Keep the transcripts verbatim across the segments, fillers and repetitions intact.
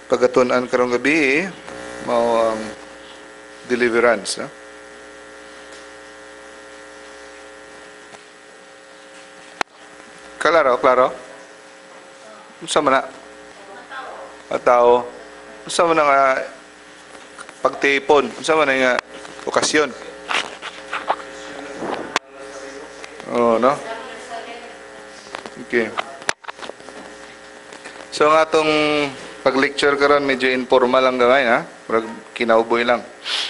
pagatunan karong gabi mao ang deliverance, no? Klaro, klaro. Unsa man na? Matao. Unsa man nga pagtipon? Unsa man nga okasyon? Oh, no? Okay. So nga atong pag-lecture karon medyo informal lang gamay, ha? Murag kinauboy lang.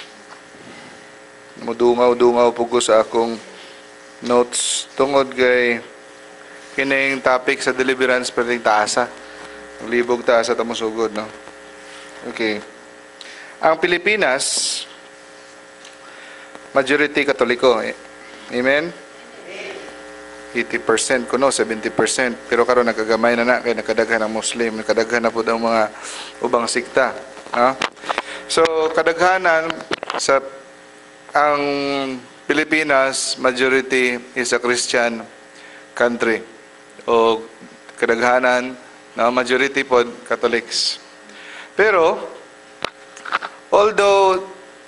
Mudungaw-dungaw pugo sa akong notes tungod kay kining topic sa deliverance perting taasa. Libog taasa ta mosugod, no? Okay. Ang Pilipinas majority Katoliko. Amen? eighty percent kuno, seventy percent. Pero karon nagagamay na na kay nakadaghan ang Muslim, nakadaghan na pud ang mga ubang sikta, ha? So kadaghanan sa ang Pilipinas majority is a Christian country, o kadaghanan na majority pod Catholics. Pero although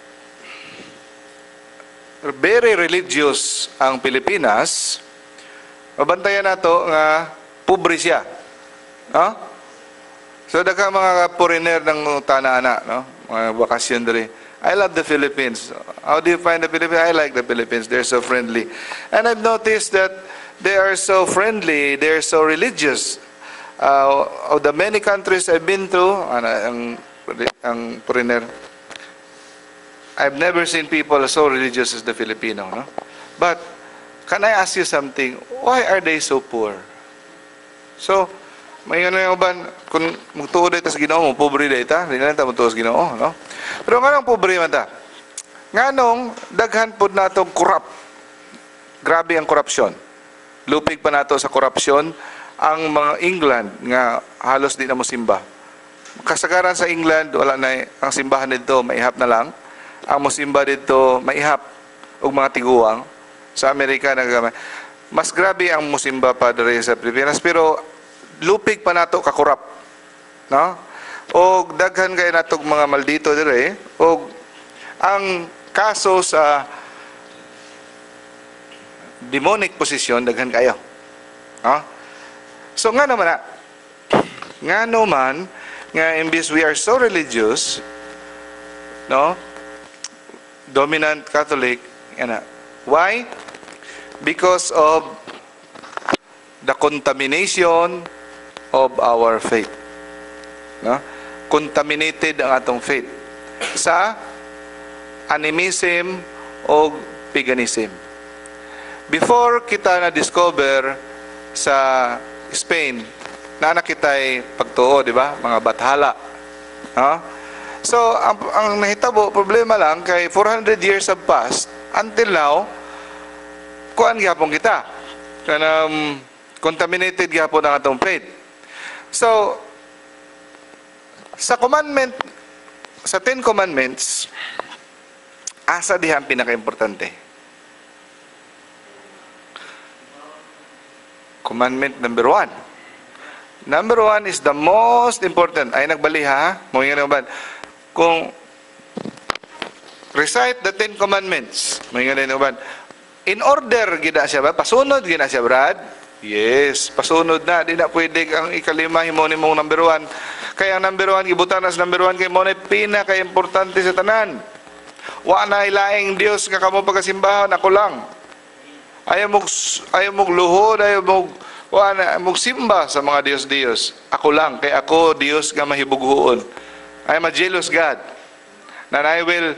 very religious ang Pilipinas, mabantayan nato nga pobre siya, no? So daghang mga foreigner ng tana-ana, no? Mga bakasyon diri. I love the Philippines. How do you find the Philippines? I like the Philippines. They're so friendly. And I've noticed that they are so friendly, they're so religious. Uh, of the many countries I've been to, ang, ang, ang foreigner, I've never seen people so religious as the Filipino, no? But can I ask you something? Why are they so poor? So, may ano yung ban, kung magtuod ito sa Ginoo mo, pobre na ito, hindi na ito magtuod sa Ginoo, no? Pero nga nang pobre man ito? Nga nung, daghan po na itong corrupt. Grabe ang korupsyon. Lupig pa na ito sa korupsyon ang mga England, nga halos di na mo simba. Kasagaran sa England, wala na, ang simbahan dito, maihap na lang. Ang musimba dito, maihap, o mga tiguang. Sa Amerika, mas grabe ang musimba pa dere sa Pilipinas, pero lupig pa nato kakurap, no? O daghan kay natog mga maldito dire, o ang kaso sa demonic possession daghan kayo, no? So nga naman na, nga naman nga imbis we are so religious, no? Dominant Catholic, yana. Why? Because of the contamination of our faith. No? Contaminated ang atong faith sa animism o paganism. Before kita na-discover sa Spain, na nakitay pagtuo, di ba? Mga bathala. No? So, ang, ang nahitabo, problema lang, kay four hundred years have passed, until now, kuan gyapon kita. Kanang contaminated gyapon ang atong faith. So, sa commandment, sa Ten Commandments, asa diha ang pinaka-importante? Commandment number one. Number one is the most important. Ay, nagbali ha? Mga nga kung recite the Ten Commandments, mga nga in order gina siya ba? Pasunod gina siya, Brad? Yes, pasunod na. Di na pwede ang ikalima himo ni mong number one. Kaya ang number one, ibutan as number one, kay mo na pinaka-importante sa tanan. Wa na ilaing Dios nga kamo pagkasimbahan, ako lang. Ayaw mong, ayaw mong luhod, ayaw mong, wa na, mong simba sa mga Dios-Dios. Ako lang, kay ako Dios nga mahibughuon. I am a jealous God. And I will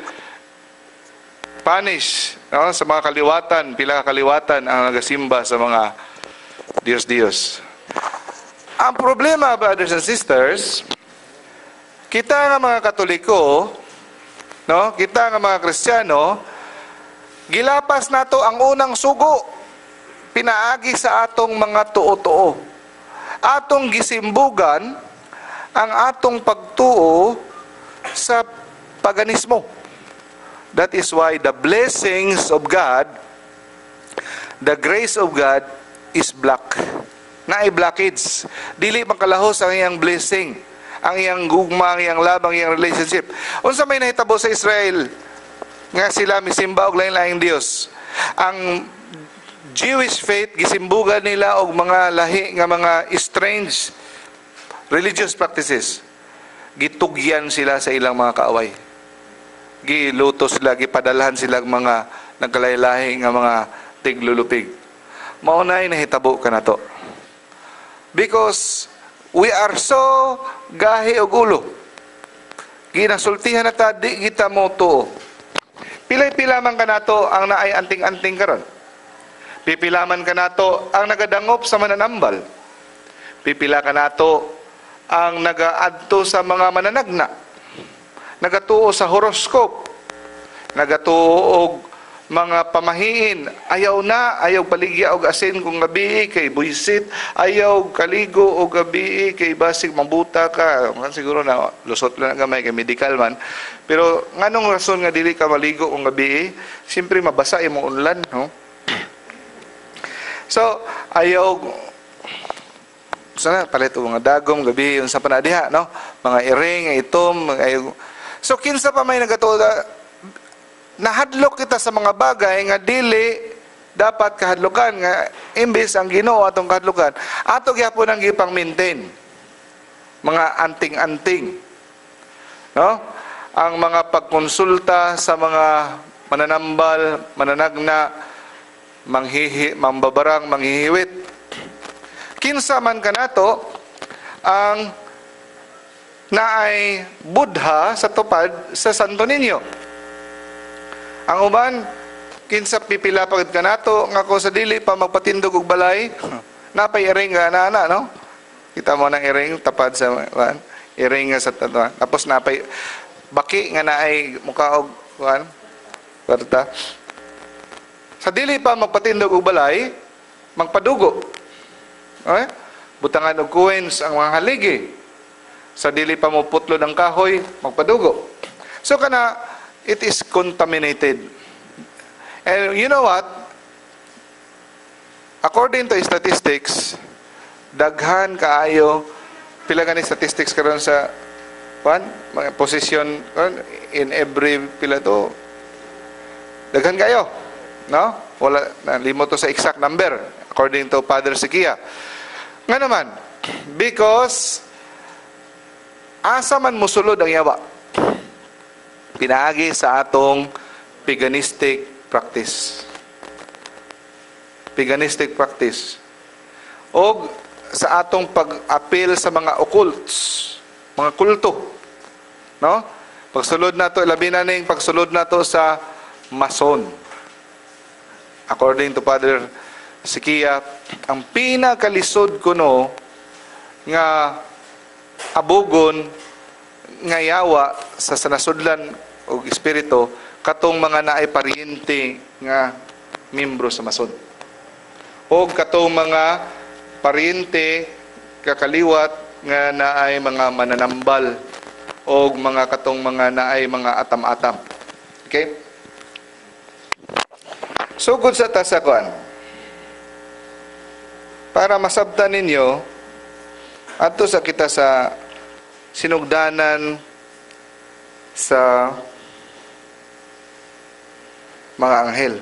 punish, no, sa mga kaliwatan, pila kaliwatan ang nagasimba sa mga Diyos-Diyos. Ang problema, brothers and sisters, kita nga mga Katoliko, no, kita nga mga Kristiyano, gilapas nato ang unang sugo, pinaagi sa atong mga tuo-tuo. Atong gisimbugan ang atong pagtuo sa paganismo. That is why the blessings of God, the grace of God is black. Naay blockage. Dili makalahos ang iyang blessing. ang iyang gugma, ang iyang labang, ang iyang relationship. Unsa may nahitabo sa Israel nga sila misimba og lain-laing Dios. Ang Jewish faith gisimbugan nila og mga lahi nga mga strange religious practices. Gitugyan sila sa ilang mga kaaway. Giluto sila, gipadalhan sila mga nagkalahi-lahi nga mga tiglulupig. Maunay nahitabo ka na to. Because we are so gahi og ulo. Ginasultihan na ta, di kita mo to. Pilay-pila man ka nato ang naay anting-anting karon. Pipilaman ka nato ang nagadangop sa mananambal. Pipila ka nato ang nagaadto sa mga mananagna. Nagatuo sa horoscope. Nagatuo og mga pamahiin. Ayaw na, ayaw paligya og asin kung gabi kay buisit. Ayaw kaligo og gabi kay basig mabuta ka. Siguro na lusot lang gamay kay medical man. Pero nganong rason nga dili ka maligo kung gabi? Siyempre mabasa imong unlan, no? So, ayaw sana palit mga dagom gabi yung sa panadiha, no? Mga iring, itom, ayaw. So kinsa pa may nagatuo nahadlok kita sa mga bagay nga dili dapat kahadlukan nga imbis ang Ginoo atong kahadlukan ato gyapon ang gipang maintain mga anting-anting, no? Ang mga pagkonsulta sa mga mananambal, mananagna, manghihi, mambabarang, manghihiwit. Kinsa man kanato ang naay Buddha sa tupad sa Santo Niño. Ang uban, kinsa pipila pagod kanato nga ko sa dili pa magpatindog og balay, napay iring nga ana, no? Kita mo nang iring tapad sa wan, iring nga sa tatuan. Tapos napay baki nga naay mukha og wan, kwarta. Sa dili pa magpatindog og balay, magpadugo. Okay? Butangan og coins ang mga haligi. Sa dili pa mo putlo ng kahoy, magpadugo. So kana, it is contaminated. And you know what? According to statistics, daghan kaayo, pila gani statistics karon sa one, mga position in every pila to. Daghan kayo. No? Wala, nalimot to sa exact number according to Father Sikia. Nga naman, because asa man musulod ang yawa, pinaagi sa atong paganistic practice. Paganistic practice. O sa atong pag-appeal sa mga occults, mga kulto. No? Pagsulod nato, labi na ning pagsulod nato sa Mason. According to Father Sikia, ang pinakalisod ko no nga abugon nga yawa sa sanasudlan o espiritu katong mga naay paryente nga membro sa Mason. O katong mga paryente kakaliwat nga naay mga mananambal o mga katong mga naay mga atam-atam. Okay? So good sa tasakuan. Para masabtan ninyo, ato sa kita sa sinugdanan sa mga anghel.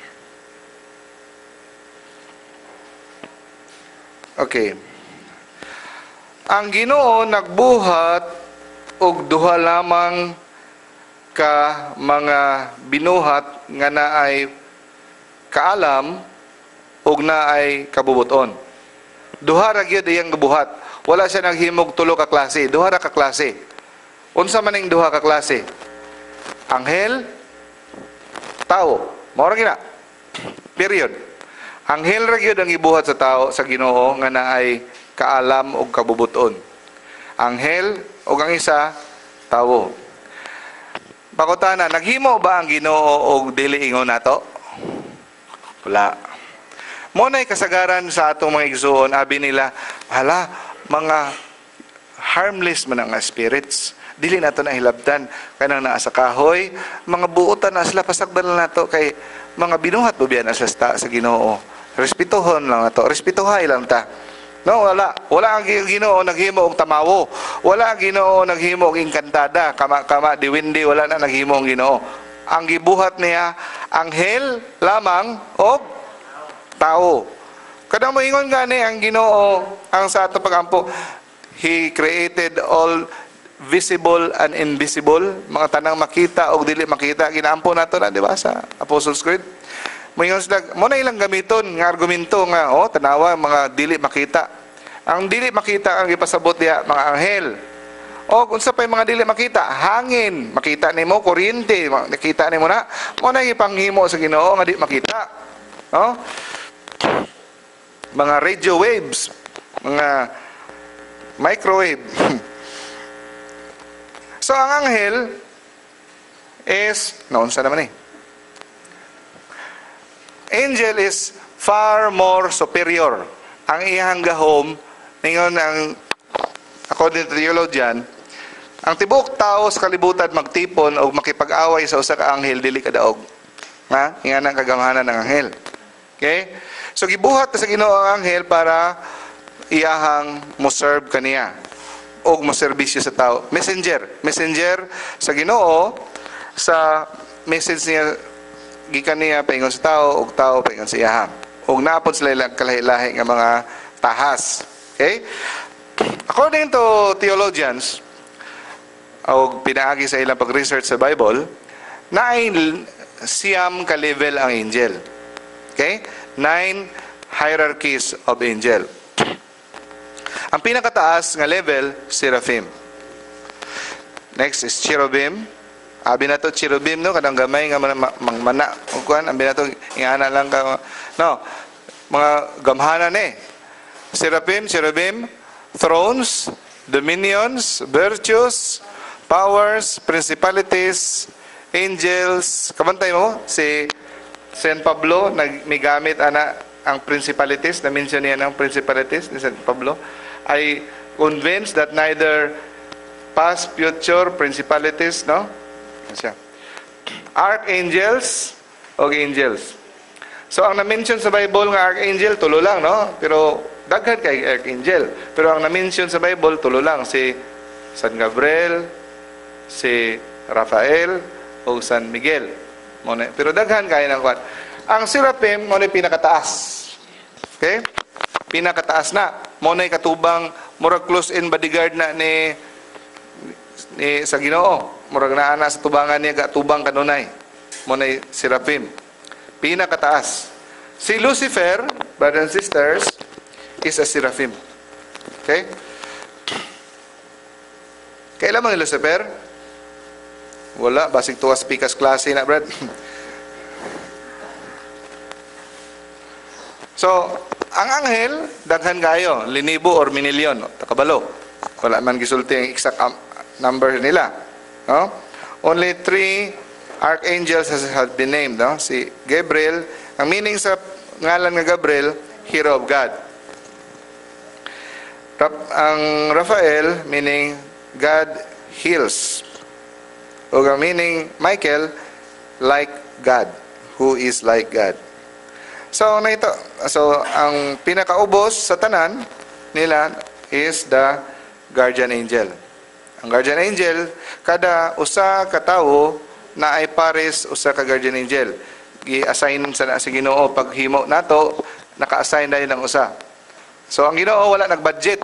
Okay. Ang Ginoo nagbuhat og duha lamang ka mga binuhat nga naay kaalam ug naay kabubuton. Duha ra gyud iyang gibuhat. Wala siya naghimog tulo ka klase, duha ra ka klase. Unsa man ning duha ka klase? Anghel, tao. Mao ra gina. Period. Anghel ra gyud ang gibuhat sa tao sa Ginoo nga naay kaalam ug kabubuton. Anghel ug ang isa tao. Pakutana, naghimo ba ang Ginoo og dili ingon nato? Wala. Mo na'y kasagaran sa atong mga igsoon, abi nila, hala, mga harmless man ang spirits. Dili nato na hilabtan. Kanang naa sa kahoy, mga buotan na sila pasagdan na nato kay mga binuhat po biyan sa, sa Ginoo. Respetuhon lang nato. Respetuhay lang ta. No, wala. Wala ang Ginoo naghimo og tamawo. Wala ang Ginoo naghimo og inkantada, kama-kama diwindi, wala na naghimo ang Ginoo. Ang gibuhat niya anghel lamang og tao. Kada moingon gani ang Ginoo ang sa ato pagampo, He created all visible and invisible, mga tanang makita o dili makita. Ginaampo nato na, di ba, sa Apostles' Creed? Moingon sila, mo na ilang gamiton nga argumento nga, oh, tanawa mga dili makita. Ang dili makita ang ipasabot diya mga anghel. O kung sa pa mga dili makita, hangin, makita nimo, kuryente, nakita nimo na, mo na ipanghimo sa Ginoo nga di makita. Oh? Mga radio waves, mga microwave. So ang anghel is, naunsa naman eh, angel is far more superior. Ang iyang gahom, ningon ang, according to theologian, ang tibuok tao sa kalibutan magtipon o makipag-away sa usa ka anghel, dili kadaog. Ha? Ingan ang kagamhanan ng anghel. Okay? So, gibuhat sa Ginoo ang anghel para iyahang mo-serve kaniya o mo-serbisyo sa tao. Messenger. Messenger sa Ginoo, sa message niya, gikan niya paingon sa tao, o tao paingon sa iyahang. O naapod sila ilang kalahi-lahi ng mga tahas. Okay? According to theologians, o pinaagi sa ilang pag-research sa Bible, nine siyam ka-level ang angel. Okay? Nine hierarchies of angel. Ang pinakataas nga level, seraphim. Next is cherubim. Abi na to cherubim, no, kadang gamay nga mangmana ug kuan, abi na to ingana lang ka, no, mga gamhanan eh. Seraphim, cherubim, thrones, dominions, virtues, powers, principalities, angels. Kabantay mo si Saint Pablo nagmigamit ana ang principalities, na mention niya ng principalities ni Saint Pablo. I convinced that neither past, future, principalities, no? Siya. Archangels o angels. So, ang na-mention sa Bible nga archangel, tulo lang, no? Pero, daghan kay archangel. Pero, ang na-mention sa Bible, tulo lang. Si San Gabriel, si Rafael, o San Miguel. Muna. Pero, daghan kaya ng kwan. Ang seraphim, muna pinakataas. Okay? Pinakataas na. Muna katubang, murag close-in bodyguard na ni, ni sa Ginoo. Murag na ana sa tubangan niya, gatubang kanunay. Muna'y seraphim. Pinakataas. Si Lucifer, brothers and sisters, is a seraphim. Okay? Kailan man ni Lucifer? Wala. Basig tuwas pikas klase na, brad. So, ang anghel, daghan kayo. Linibo or minilyon. Takabalo. Wala man gisulti ang exact number nila. No? Only three archangels has, has been named. No? Si Gabriel, ang meaning sa ngalan ng Gabriel, hero of God. Ang Rafael, meaning God heals. O ang meaning Michael, like God, who is like God. So, na ito, so ang pinakaubos sa tanan nila is the guardian angel. Ang guardian angel, kada usa ka tawo na ay pares usa ka guardian angel. Gi-assign sa si Ginoo paghimo nato, naka-assign dahil ng usa. So ang Ginoo wala nag-budget.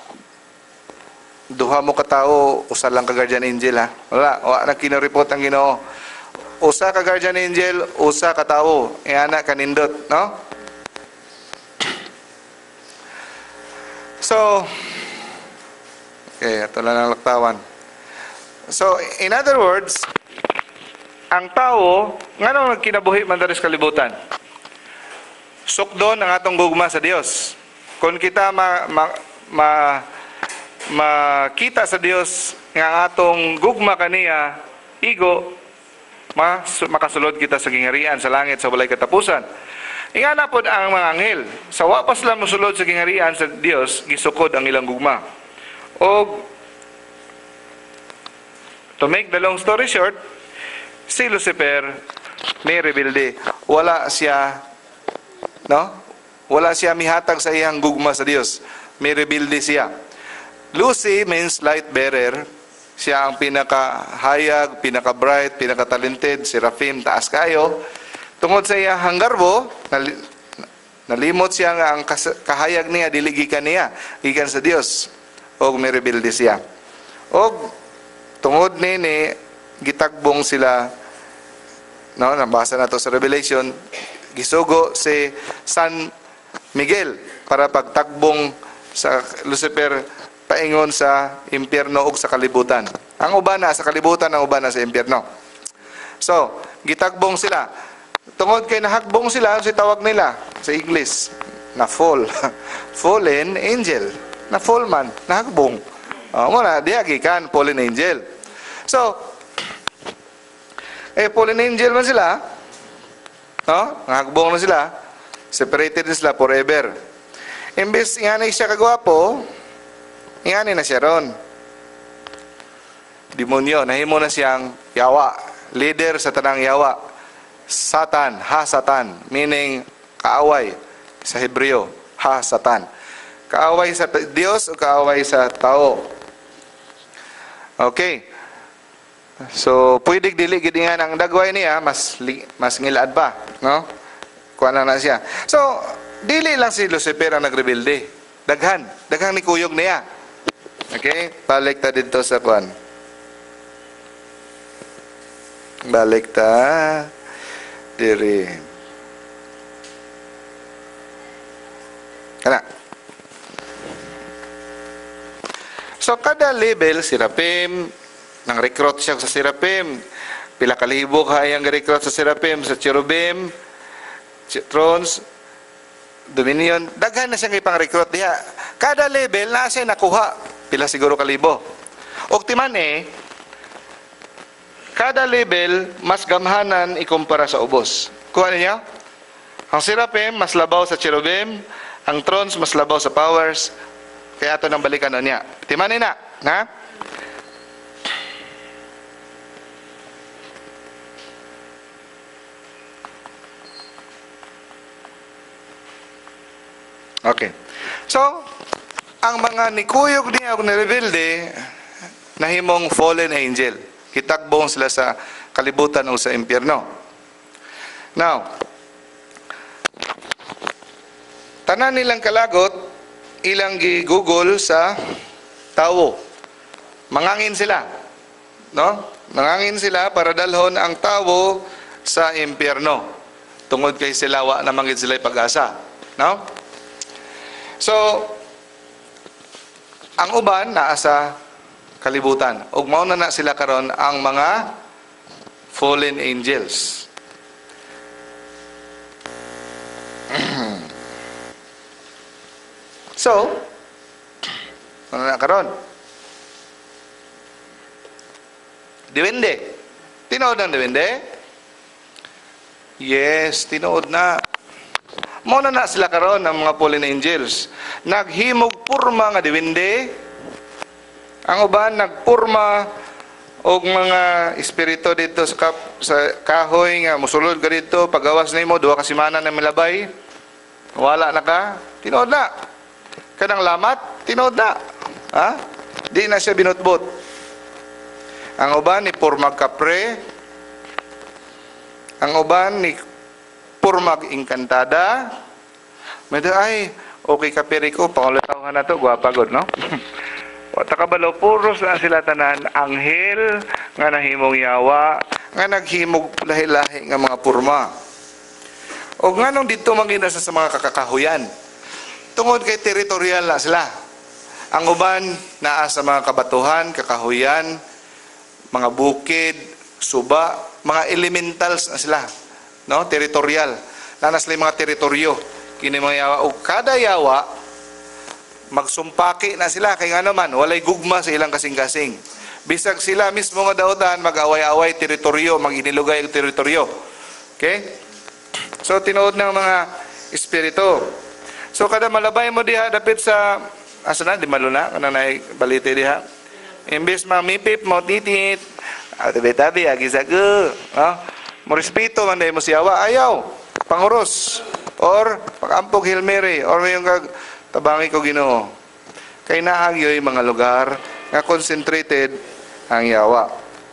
Duha mo ka tawo, usa lang ka guardian angel, ha. Wala, wala nang kinareport ang Ginoo. Usa ka guardian angel, usa ka tawo. E ana kanindot, no? So okay, ito lang ang laktawan. So, in other words, ang tao, nga nung nagkinabuhi man dali sa kalibutan, sukdon ang atong gugma sa Dios. Kung kita ma, ma, ma, makita sa Dios nga ang atong gugma kaniya, igo, ma, makasulod kita sa gingharian, sa langit, sa walay katapusan. Ingana po ang mga anghel. Sa wapas lang musulod sa gingharian sa Dios, gisukod ang ilang gugma. O, to make the long story short, si Lucifer may rebelde. Wala siya, no? Wala siya mihatag sa iyang gugma sa Dios. May rebelde siya. Lucy means light bearer. Siya ang pinakahayag, pinaka-bright, pinaka-talented, seraphim, taas kayo. Tungod sa iyang hanggarbo, nalimot siya nga ang kahayag niya, dili gikan niya, gikan sa Dios. O may rebelde siya. O tungod nini, gitagbong sila, no, nabasa na to sa Revelation, gisugo si San Miguel para pagtakbong sa Lucifer paingon sa impyerno ug sa kalibutan. Ang ubana sa kalibutan, ang ubana sa impyerno. So, gitagbong sila. Tungod kay nahakbong sila, si tawag nila sa English na fall. Fallen angel. Na fall man, nahakbong. Oh, muna, diya gikan fallen angel. So, eh fallen angel man sila. No? Nahakbong na sila. Separated na sila forever. Imbes ingani siya kagwapo, ingani na siya ron. Demonyo, nahimo na siyang yawa. Leader sa tanang yawa. Satan, ha-satan, meaning kaaway sa Hebreo, ha-satan. Kaaway sa Diyos o kaaway sa tao. Okay. So, pwede dili gid nga ang dagway niya, mas mas ngilad pa, no? Kuha na na siya. So, dili lang si Lucifer ang nagrebelde. Daghan, daghang ni kuyog niya. Okay? Balik ta dito sa kuan. Balik ta diri. Kana. So, kada level, seraphim, nang recruit siya sa seraphim, pila kalibo kayang recruit sa seraphim, sa cherubim, thrones, dominion, daghan na siya kay pang-recruit diha. Kada level na siya nakuha, pila siguro kalibo. Og timan eh, kada level mas gamhanan ikumpara sa ubos. Kuha ninyo? Ang seraphim mas labaw sa cherubim, ang thrones mas labaw sa powers. Kaya ito nang balikan na niya. Timan na, ha? Okay. So, ang mga nikuyog niya o nirebelde, nahimong fallen angel. Kitakbong sila sa kalibutan o sa impyerno. Now, tanan nilang kalagot, ilang gi-google sa tawo. Mangangin sila. No? Mangangin sila para dalhon ang tawo sa impyerno. Tungod kay sila wa na manggid sila pag-asa. No? So, ang uban naa sa kalibutan. Ug mao na na sila karon ang mga fallen angels. So, ano na karon? Diwende. Tinood ng diwende? Yes, tinood na. Mao na na sila karon ng mga fallen angels. Naghimog purma nga diwende. Ang uban nagpurma og mga espiritu dito sa, kap, sa kahoy nga musulod ka dito, pagawas nimo duha ka semana na milabay. Wala na ka. Tinood na. Kanang lamat, tinood na. Ha? Di na siya binutbot. Ang uban ni purmag kapre. Ang uban ni purmag inkantada. Medyo ay, okay kapiri ko, pangulataw na to, guwapagod, no? O takabalo, puros na sila tanan, anghel, nga nahimong yawa, nga naghimog lahi-lahi nga mga purma. O nga nung dito manginasa sa mga kakakahuyan, tungod kay teritorial na sila. Ang uban naa sa mga kabatuhan, kakahuyan, mga bukid, suba, mga elementals na sila. No? Teritorial. Nanas sila mga teritoryo. Kini mga yawa. O kada yawa, magsumpaki na sila. Kaya nga naman, walay gugma sa ilang kasing-kasing. Bisag sila mismo nga dautan, mag-away-away teritoryo, mag-inilugay ang teritoryo. Okay? So, tinood ng mga espiritu. So kada malabay mo diha dapit sa asa na di maluna kana nay balite diha. Imbes mamipip mo titit. Tabi-tabi agi sa go. Oh, mo respeto man day mo siyawa ayaw. Panguros. or pag-ampog Hail Mary, or may yung kag tabangi ko Ginoo. Kay naagyoy mga lugar nga concentrated ang yawa.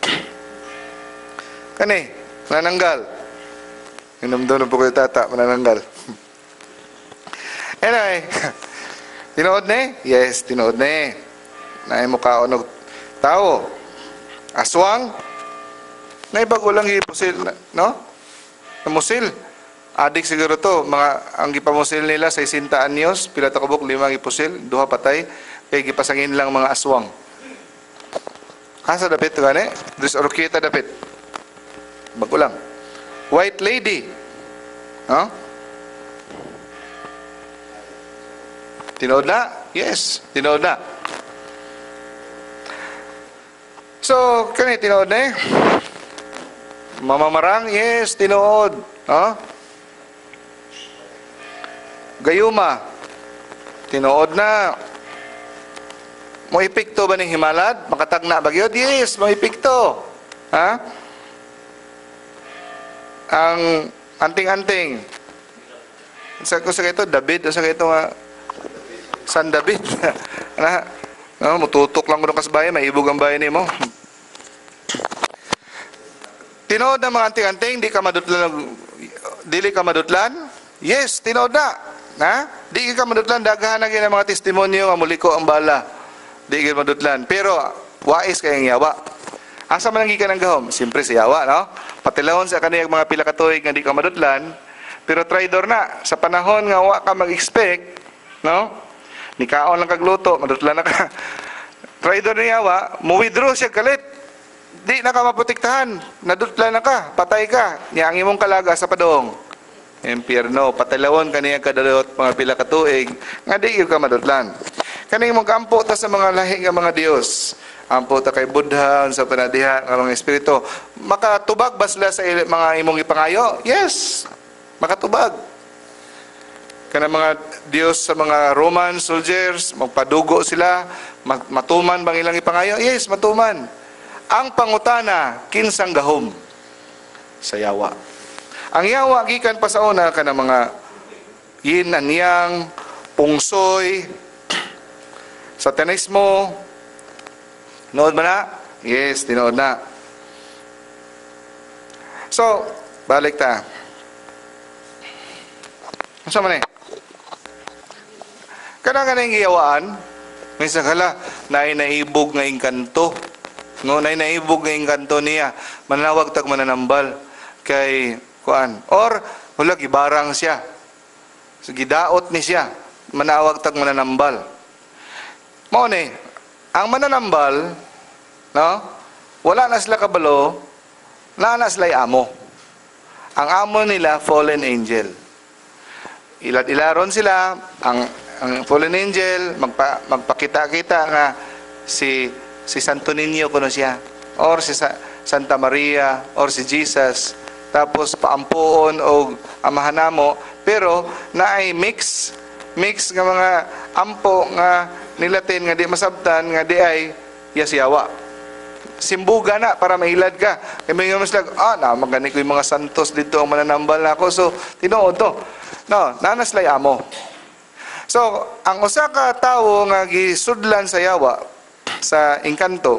Kani, manananggal. Inumdum na po kayo tata, manananggal. Anyway, tinuod ni? Yes, tinuod ni. Naay mo kaon og tao. Aswang. Naibago lang ipusil, no? Namusil. Adik siguro to, mga ang gipamusil nila sa sixty anyos, pila ta kabuk lima gipusil, duha patay, kay gipasangin lang mga aswang. Asa dapit gani? Dus orkita dapit. Bago lang. White lady. No? Tinood na? Yes, tinood na. So, kani tinood na eh. Mamamarang? Yes, tinood. Huh? Gayuma? Tinood na. Mo ipikto ba ng himalad? Makatagna ba gyud? Yes, mo ipikto. Ha? Ang anting-anting. Sa ko sa ito, David, sa ito nga San David. Ana, no, mututok lang ko ng kasbayan, maibog ang bayan nimo. Tinood na mga anting-anting, di ka madutlan, dili ka madutlan? Yes, tinood na. Ha? Di ka madutlan, daghan na ng mga testimonyo nga muliko ang bala. Di ka madutlan. Pero, wais kayang yawa. Asa man ang gikan ng gahom? Siyempre si yawa, no? Patilawon sa kaniyang mga pila ka tuig nga di ka madutlan, pero traidor na. Sa panahon nga wa ka mag-expect, no? Nikaon lang kagluto, madutlan na ka. Traidor ni yawa, mu-withdraw siya kalit. Di na ka maprotektahan. Nadutlan na ka, patay ka. Niya ang imong kalaga sa padong. Impierno, patilawon kaniyang kadalot mga pila ka tuig nga di ka madutlan. Kaning mong kampo ta sa mga lahi nga mga Dios. Ampo ta kay Buddha sa panadiha nga mga espiritu. Makatubag ba sila sa mga imong ipangayo? Yes. Makatubag. Kana mga Dios sa mga Roman soldiers, magpadugo sila, matuman bang ilang ipangayo? Yes, matuman. Ang pangutana, kinsang gahom sa yawa. Ang yawa gikan pa sa una kana mga yin and yang, pungsoy, satanismo. Tinood ba na? Yes, tinood na. So, balik ta. Ano man eh? Kanang-kanang giyawaan, minsan kala, nainaibog nga inkanto. No, nainaibog nga inkanto niya. Manawag tag mananambal kay kuan. Or, wala, gibarang siya. So, gidaot ni siya. Manawag tag mananambal. Mao ni, ang mananambal, no? Wala na sila kabalo, na na sila amo. Ang amo nila, fallen angel. Ilad-ilaron sila, ang, ang fallen angel, magpa, magpakita-kita nga si, si Santo Niño kuno siya, or si Sa, Santa Maria, or si Jesus, tapos paampuon o amahanamo, pero naay mix, mix nga mga ampo nga nilatin nga di masabtan nga di ay yasyawa. Simbuga na para mahilad ka. Kaya may nga mas lag, ah, na magani ko yung mga santos dito ang mananambal na ako. So, tinuod to. No, nanaslay amo. So, ang usa ka tawo nga gisudlan sa yawa, sa engkanto,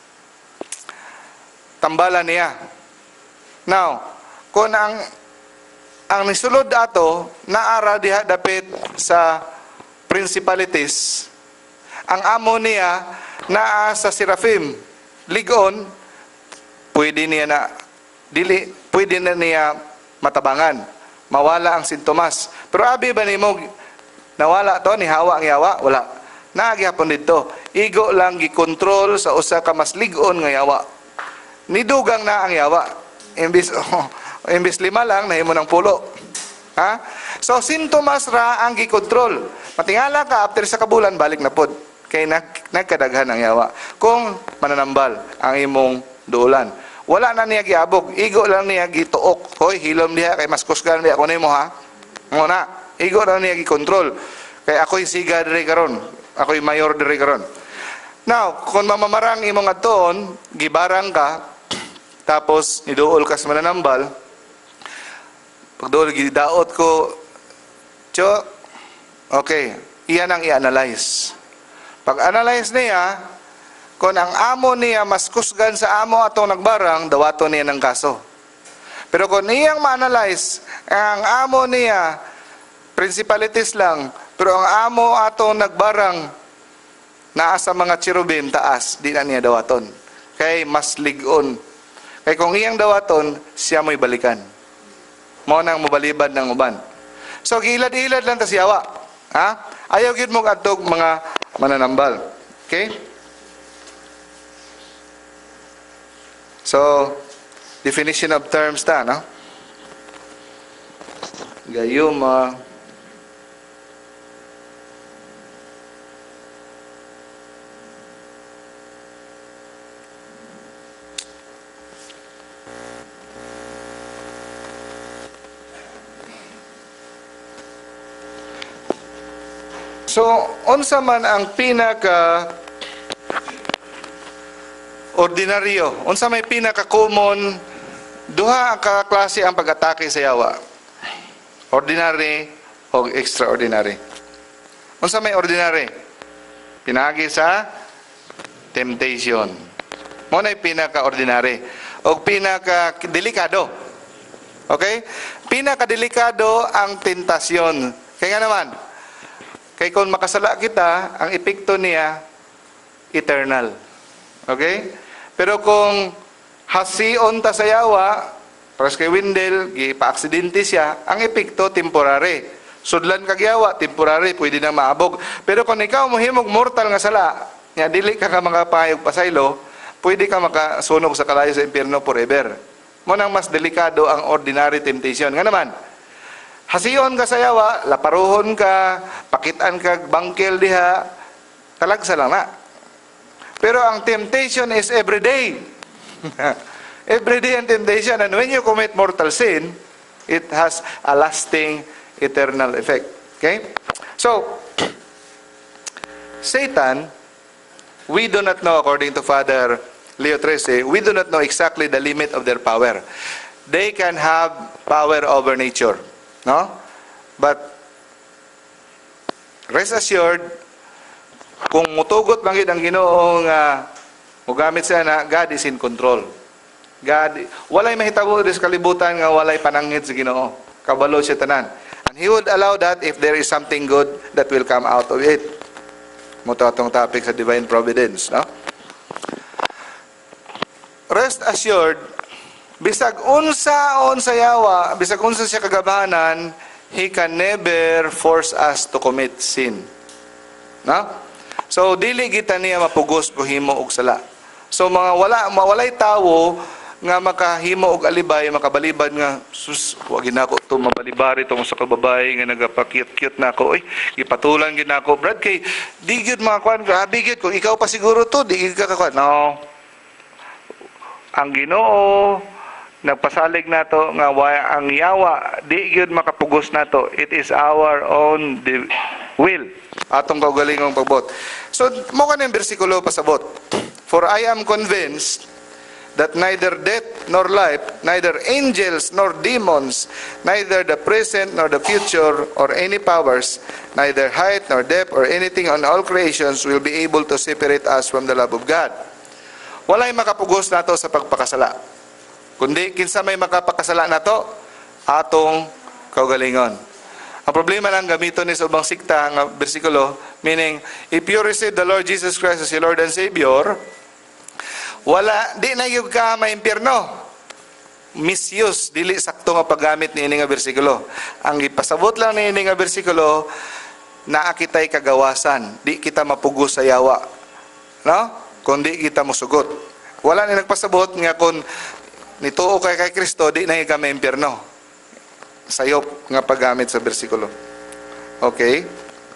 tambalan niya. Now, kung ang ang nisulod ato, naara diha dapit sa principalities, ang amo niya naa sa seraphim, ligon, pwede niya na, dili, pwede na niya matabangan, mawala ang sintomas. Pero abi ba ni mo, nawala to, ni hawa ang yawa? Wala. Naagihapon dito, igo lang gikontrol sa usa ka mas ligon nga yawa. Nidugang na ang yawa. Imbis, oh, imbis lima lang, nahimo ng pulo. Ha? So, sintomas ra ang gikontrol. Matingala ka, after sa kabulan, balik na pod. Kaya nag, nagkadaghan ang yawa. Kung mananambal ang imong duulan. Wala na niya giabog. Igo lang niya gituok. Hoy, hilom niya. Kay mas kusgan niya. Ako na mo ha. Muna. Igo lang niya gikontrol. Kay ako'y siga diri karon. Ako'y mayor diri karon. Now, kung mamamarang imong aton, gibarang ka, tapos niduol ka sa mananambal, pagduol, gidaot ko So, okay, iyan ang i-analyze. Pag-analyze niya, kung ang amo niya mas kusgan sa amo atong nagbarang, dawato niya ng kaso. Pero kung niyang ma-analyze, ang amo niya, principalities lang, pero ang amo atong nagbarang, naa sa mga cherubim, taas, di na niya dawaton. Kay mas ligon. Kay kung iyang dawaton, siya mo'y balikan. Mo nang mabalibad ng uban. So, gilad-ilad lang ta siyawa. Ha? Ayaw gid mong adtog mga mananambal. Okay? So, definition of terms ta, no? Gayuma. So, unsa man ang pinaka ordinaryo, unsa may pinaka common, duha ang kaklase ang pag-atake sa yawa. Ordinary o extraordinary. Unsa may ordinary? Pinagi sa temptation. Mo na pinaka-ordinary o pinaka-delikado. Okay? Pinaka-delikado ang tentasyon. Kaya nga naman, kay kung makasala kita, ang epekto niya, eternal. Okay? Pero kung hasion ta sa yawa, paras kay Windel, gipa-aksidente siya, ang epekto, temporary. Sudlan kag yawa, temporary, pwede na maabog. Pero kung ikaw mohimog mortal nga sala, nga dili ka ka makapayog pasaylo, pwede ka makasunog sa kalayo sa impyerno forever. Mo nang mas delikado ang ordinary temptation. Nga naman, hasiyon ka sa yawa, laparuhon ka, pakitaan ka, bangkel diha, talagsa lang na. Pero ang temptation is everyday. Everyday ang temptation. And when you commit mortal sin, it has a lasting, eternal effect. Okay? So, Satan, we do not know, according to Father Leo trese, we do not know exactly the limit of their power. They can have power over nature. No? But rest assured, kung mutugot lang ang Ginoo nga mugamit siya na, God is in control. God, walay mahitabo sa kalibutan nga walay panangit sa Ginoo. Kabalo siya tanan. And He would allow that if there is something good that will come out of it. Muto atong topic sa divine providence, no? Rest assured, bisag unsa-on sa yawa, bisag unsa siya kagabahanan, he can never force us to commit sin. No? So, dili kita niya mapugos ko himo og sala. So, mga wala, mawalay tawo nga makahimo og alibay, makabalibad nga, sus, wag ginako to mabalibari tong sa kababae nga nagapakit-cute na ako. Oy, ipatulan gid nako. Brad kay di gyud mga kwan, grabe gyud kung ikaw pa siguro to, di gyud ka kakwan. No. Ang Ginoo nagpasalig nato nga wa ang yawa di gyud makapugos nato. It is our own will. Atong kaugalingong pagbot. So mo kanang bersikulo pasabot. For I am convinced that neither death nor life, neither angels nor demons, neither the present nor the future or any powers, neither height nor depth or anything on all creations will be able to separate us from the love of God. Walay makapugos nato sa pagpakasala. Kundi kinsa may makapakasala nato, atong kaugalingon. Ang problema lang gamiton ni sa ubang sikta nga bersikulo, meaning if you receive the Lord Jesus Christ as your Lord and Savior, wala di na gyud ka maimpyerno. Misuse, dili sakto nga paggamit ni ini nga bersikulo. Ang ipasabot lang ni ini nga bersikulo, naa kitay kagawasan, di kita mapugos sa yawa. No? Kundi kita mosugot. Wala ni nagpasabot nga kung nituo kay kay Kristo, di na ka maimpyerno. Sayop nga paggamit sa bersikulo. Okay?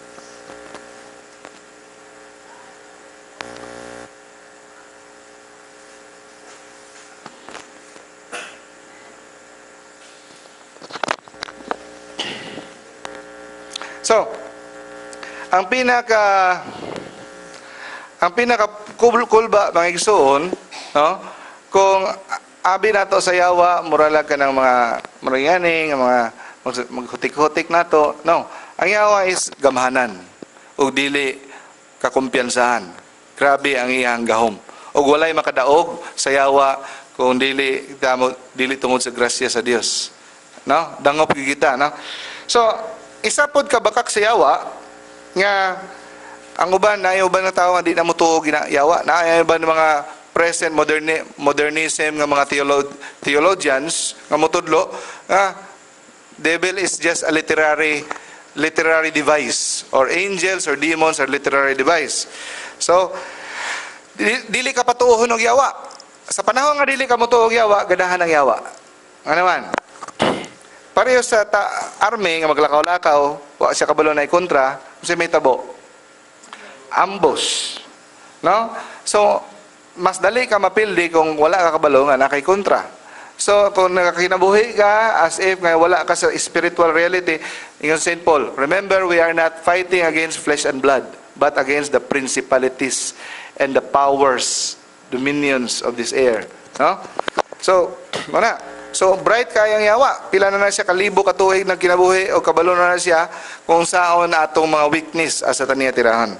So, ang pinaka ang pinaka kulba mga igsoon, no? Kung abi nato sa yawa, muralag ka ng mga maringaning, mga maghutik-hutik nato, no? Ang yawa is gamhanan ug dili kakumpiyansahan. Grabe ang iyang gahom. Ug walay makadaog sa yawa kung dili damo dili tungod sa grasya sa Dios. No? Dangop gyud kita, no? So, isa pod ka bakak sa yawa nga ang uban na uban nga tawo nga di na motuo ginayawa. Na ay uban mga present moderni, modernism nga mga theolo, theologians nga motudlo nga devil is just a literary literary device, or angels or demons are literary device. So, dili ka patuohon og yawa. Sa panahon nga dili ka motuo og yawa, gadahan ang yawa. Ano man? Pareho sa ta army nga maglakaw-lakaw, wa siya kabalo na kontra, kasi may tabo. Ambush. No? So, mas dali ka mapildi kung wala ka kabalo nga nakay kontra. So, kung nakakinabuhi ka, as if nga wala ka sa spiritual reality, ingon Saint Paul, remember, we are not fighting against flesh and blood, but against the principalities and the powers, dominions of this air. No? So, mana? So, bright kayang yawa. Pila na na siya, kalibo katuig ng kinabuhi, o kabalo na na siya, kung saan atong mga weakness asa taniya tirahan.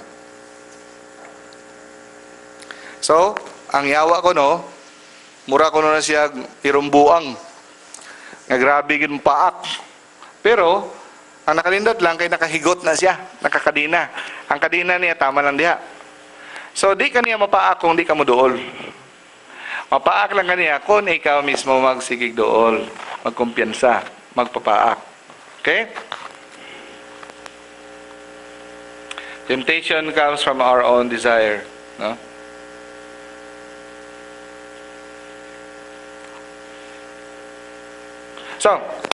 So, ang yawa ko, no, mura ko na siya irumbuang nga grabe gid paak, pero ang nakalindot lang kay nakahigot na siya, nakakadina. Ang kadina niya tama lang diha. So di kaniya mapaak kung di ka mo duol. Mapaak lang kaniya kung ikaw mismo magsigig duol, magkumpiyansa, magpapaak. Okay? Temptation comes from our own desire, no? So,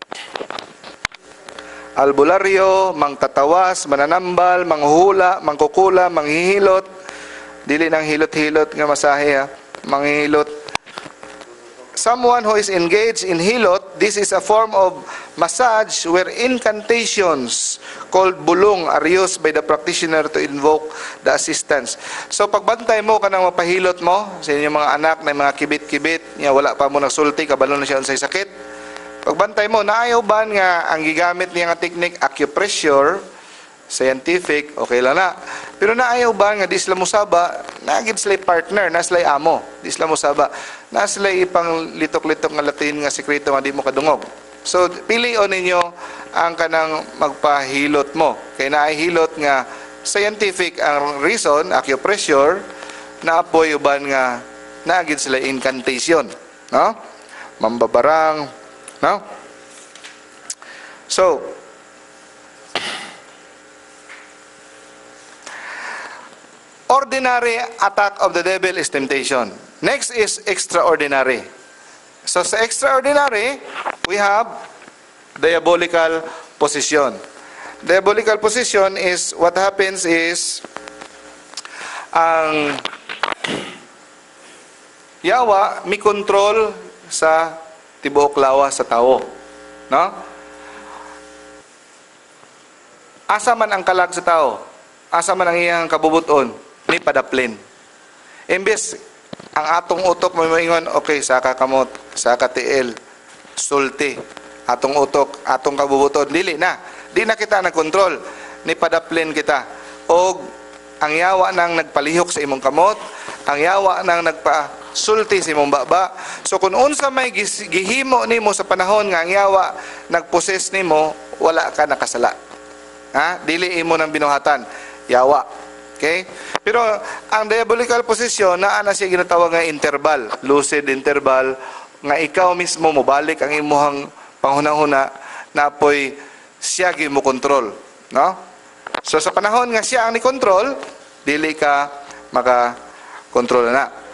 albularyo, mangtatawas, mananambal, manghuhula, mangkukula, manghihilot, dili nang hilot-hilot nga masahe, ha? Manghihilot. Someone who is engaged in hilot, this is a form of massage where incantations called bulong are used by the practitioner to invoke the assistance. So, pagbantay mo ka nang mapahilot mo sa inyong mga anak na mga kibit-kibit, niya wala pa mo nagsulti, kabalo na siya unsay sakit. Pagbantay mo, naayaw ba nga ang gigamit niya nga technique, acupressure, scientific, okay lang na. Pero naayaw ba nga di sila musaba, nagid sila partner, na sila amo, di sila musaba, na sila ipang litok-litok nga Latin nga sekreto nga di mo kadungog. So, pilion ninyo ang kanang magpahilot mo. Kaya naahilot nga scientific ang reason, acupressure, na apoy uban nga nagid sila incantation. No? Mambabarang, no? So, ordinary attack of the devil is temptation. Next is extraordinary. So, sa extraordinary, we have diabolical possession. Diabolical possession is, what happens is, ang yawa, may control sa tibuok lawas sa tao, no? Asa man ang kalag sa tao, asa man ang iyang kabubuton, ni padaplin. Imbes ang atong utok mo moingon, okay, saka kamot, saka tiil, sulti, atong utok, atong kabubuton, dili na. Di na kita nagkontrol, ni padaplin kita. Og ang yawa nang nagpalihok sa imong kamot, ang yawa nang nagpa sulti sa imong baba. So kung unsa may gihimo nimo sa panahon nga ang yawa nagposes nimo, wala ka nakasala. Ha? Dili imo nang binuhatan, yawa. Okay? Pero ang diabolical possession naa na siya ginatawag nga interval, lucid interval, nga ikaw mismo mobalik ang imong panghunahuna na apoy siya gi mo kontrol, no? So sa panahon nga siya ang ni control, dili ka maka kontrol na.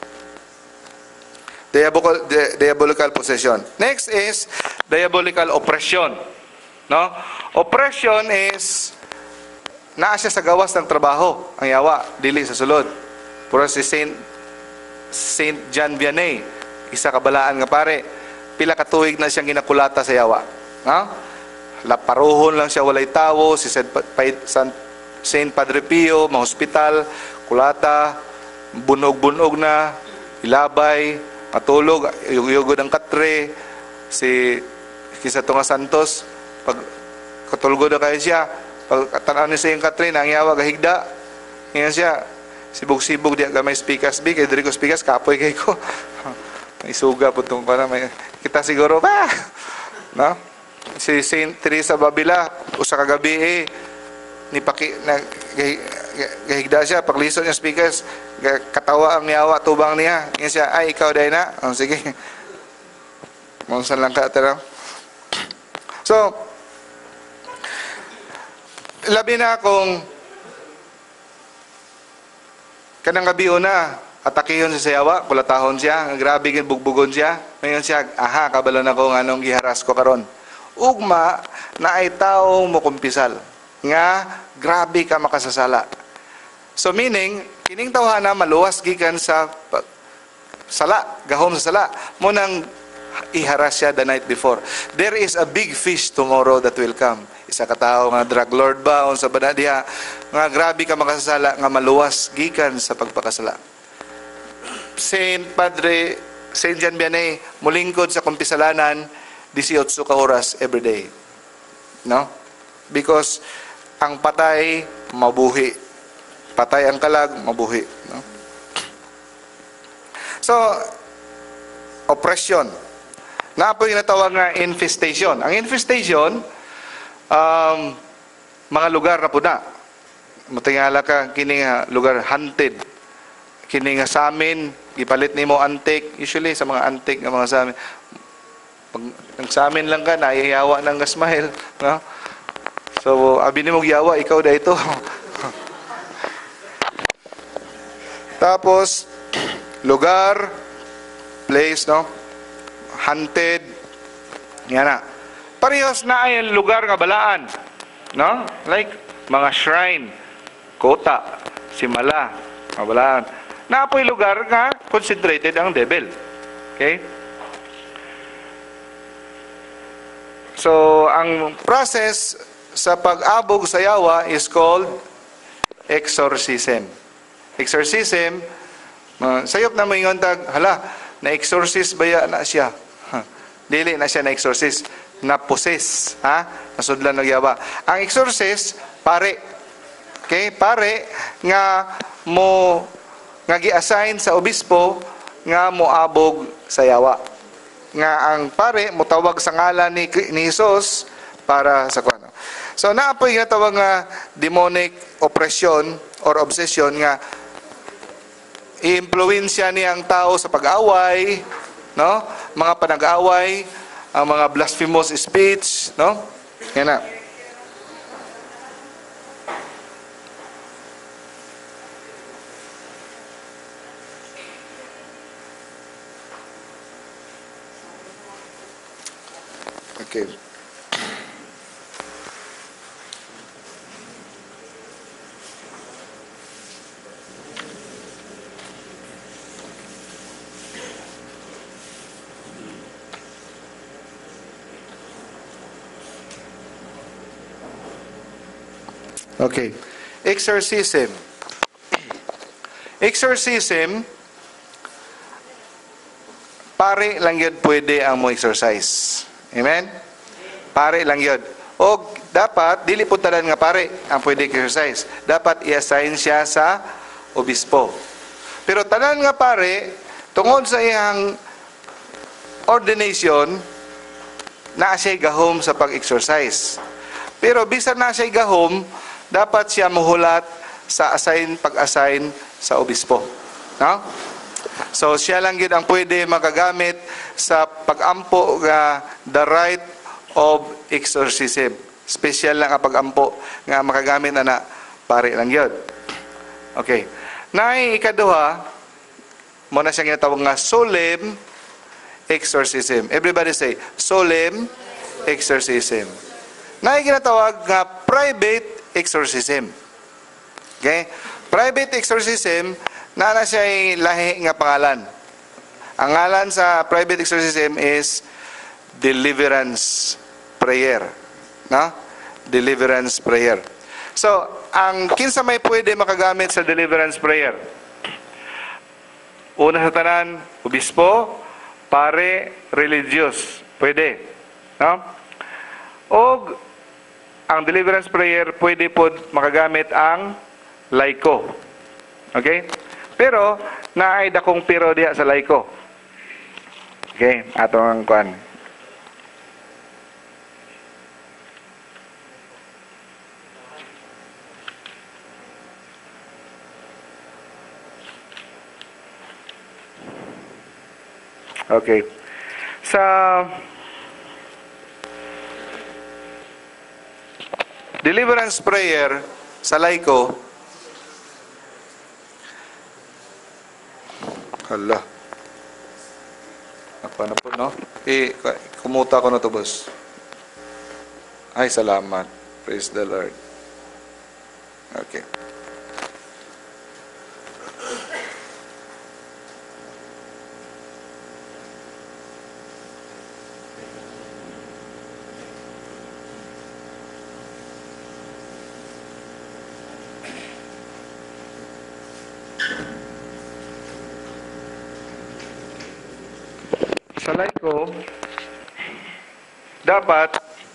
Diabolical, di, diabolical possession. Next is diabolical oppression. No? Oppression is naa siya sa gawas ng trabaho, ang yawa, dili sa sulod. Puro si Saint Saint John Vianney, isa kabalaan nga pare, pila ka tuig na siyang ginakulata sa yawa. No? Laparuhon lang siya, walay tawo, si Saint Padre Pio, mga hospital, kulata, bunog-bunog na, ilabay, matulog, yugod ang katre, si Kisa Tunga Santos, pag katulgo na kayo siya. Pag tanaw ni Saint Catherine, ang yawa, gahigda. Ngayon siya, sibog-sibog, di gamay speakers, big, kay Dirico speakers, kapoy kay ko. May suga po itong para may, kita siguro ba? No? Si Saint Teresa Babila, usa kagabi eh, ni paki, na, gahigda siya, pagliso niya speakers, katawa ang yawa, tubang niya. Ngayon siya, ay, ikaw dahil na. Oh, sige. Maunsan lang ka, tara. So, labi na kung kanang gabi na, atakihon sa sayawa, kulatahon siya, grabe gin bugbugon siya. Ngayon siya, aha, kabalo na ko anong giharas ko karon. Ugma, na ay taong mo kumpisal. Nga, grabe ka makasasala. So meaning, kining tawhana maluwas gikan sa sala, gahom sa sala. Munang iharas siya the night before. There is a big fish tomorrow that will come. Isa ka tao nga drug lord ba, sa bana diha, nga grabe ka makasasala, nga maluwas gikan sa pagpakasala. Saint Padre, Saint John Vianney, mulingkod sa kumpisalanan, eighteen ka oras every day. No? Because, ang patay, mabuhi. Patay ang kalag, mabuhi. No? So, oppression. Na po yung natawag nga infestation. Ang infestation, um, mga lugar na po na. Matingala ka, kini nga lugar hunted. Kini nga sa amin, ipalit ni mo antik. Usually, sa mga antik nga mga sa amin, pag sa amin lang ka, naiyawa ng gasmahil. No? So, abi ni mo giyawa, ikaw da ito. Tapos, lugar, place, no? Hunted. Yan na. Parehas na ay lugar nga balaan. No? Like, mga shrine, kota, simala, mga balaan. Naapoy lugar nga concentrated ang devil. Okay? So, ang process sa pag-abog sa yawa is called exorcism. Exorcism, uh, sayop na mo yung tag, hala, na-exorcise ba na siya? Huh. Dili na siya na-exorcise. Na-possess. Ha? Nasudlan ng yawa. Ang exorcise, pare. Okay? Pare, nga mo, nga gi-assign sa obispo, nga mo abog sa yawa. Nga ang pare, mutawag sa ngalan ni, ni Jesus para sa kuano. So, naapoy nga tawag nga demonic oppression or obsession nga i-impluensya niya ang tao sa pag-away, no? Mga panag-away, ang mga blasphemous speech, no? Yan na. Okay. Okay. Exorcism. Exorcism, pare lang yun pwede ang mo exercise. Amen? Pare lang yun. O dapat, dili po talan nga pare ang pwede exercise. Dapat i-assign siya sa obispo. Pero tanan nga pare, tungod sa iyang ordination, na siya gahom sa pag-exercise. Pero bisan na siya gahom, dapat siya muhulat sa assign, pag-assign sa obispo. No? So, siya lang yun ang pwede magagamit sa pag-ampo nga the right of exorcism. Special lang ang pag-ampo nga makagamit na na pare lang yun. Okay. Nay, ikaduha, muna siyang ginatawag nga solemn exorcism. Everybody say, solemn exorcism. Nay, ginatawag nga private exorcism. Okay? Private exorcism, na na siya ay lahi nga pangalan. Ang ngalan sa private exorcism is deliverance prayer. No? Deliverance prayer. So, ang kinsa may pwede makagamit sa deliverance prayer? Una sa tanan, obispo, pare, religious. Pwede. No? O ang deliverance prayer pwede po makagamit ang laiko. Okay? Pero naay dakong pero diha sa laiko. Okay, ato ang kuan. Okay. Sa deliverance prayer sa laiko, hala. Apa na po, no? Eh, kumuta ko na to, boss. Ay, salamat. Praise the Lord. Okay. Sa laiko, dapat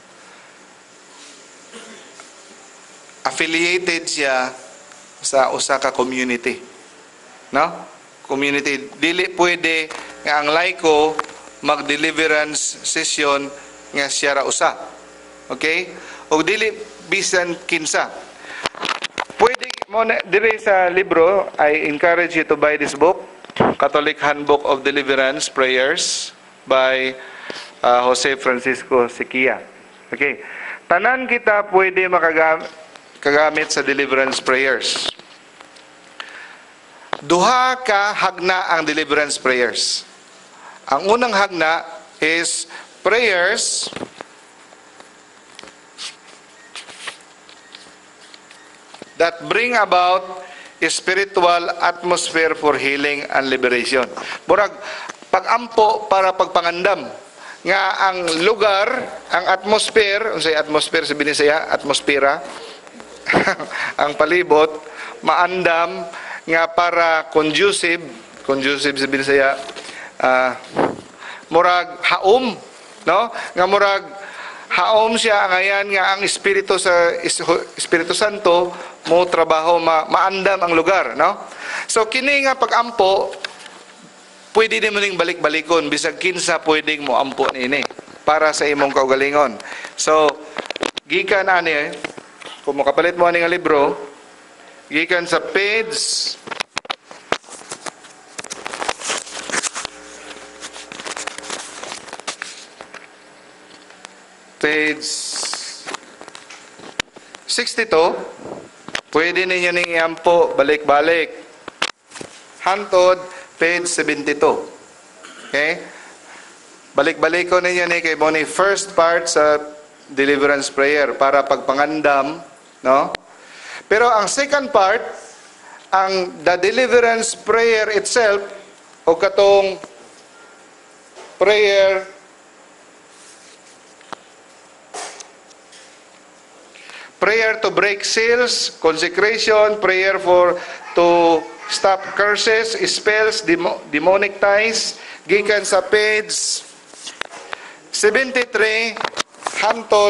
affiliated siya sa usa ka community. No? Community. Dili pwede nga ang laiko mag-deliverance session nga siya ra usa. Okay? O dili bisan kinsa. Pwede mo na, dire sa libro, I encourage you to buy this book, Catholic Handbook of Deliverance Prayers by uh, Jose Francisco Siquia. Okay. Tanan kita pwede makagamit kagamit sa deliverance prayers. Duha ka hagna ang deliverance prayers. Ang unang hagna is prayers that bring about a spiritual atmosphere for healing and liberation. Murag pagampo para pagpangandam nga ang lugar, ang atmosphere, unsay atmosphere sa Binisaya, atmosfera, ang palibot, maandam nga para conducive, conducive sa Binisaya, uh, murag haom, no? Nga murag haom siya ngayon nga ang espiritu sa Espiritu Santo mo trabaho ma, maandam ang lugar, no? So kini nga pagampo pwede din mo ning balik-balikon bisag kinsa pwedeng mo ampo nini para sa imong kaugalingon. So gikan ani kung makapalit mo ani nga libro, gikan sa page page sixty-two, pwede ninyo ning iampo balik-balik hantod page seventy-two. Okay? Balik-balik ko ninyo ni kay Bonnie first part sa deliverance prayer para pagpangandam, no? Pero ang second part, ang the deliverance prayer itself o katong prayer prayer to break seals, consecration, prayer for to stop curses, spells, demo, demonic ties, gikan sa page seventy-three hantod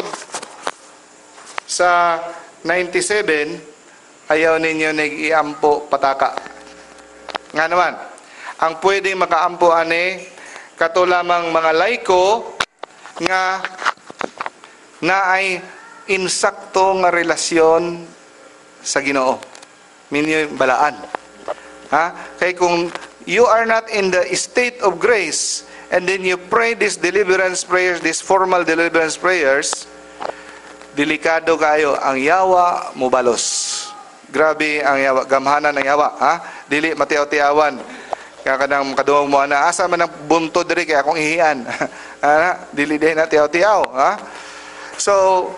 sa ninety-seven, ayaw ninyo nag-iampo pataka. Nga naman, ang pwedeng makaampo ani kato lamang mga laiko nga na ay insakto nga relasyon sa Ginoo. Minyo balaan. Ha? Kay kung you are not in the state of grace and then you pray these deliverance prayers, these formal deliverance prayers, delikado kayo ang yawa mo balos. Grabe ang yawa, gamhanan ng yawa, ha? Dili matiaw-tiawan. Kaya kanang kadungog mo na asa man ang bunto diri kay akong ihian. Ha? Dili din na tiaw-tiaw, ha? So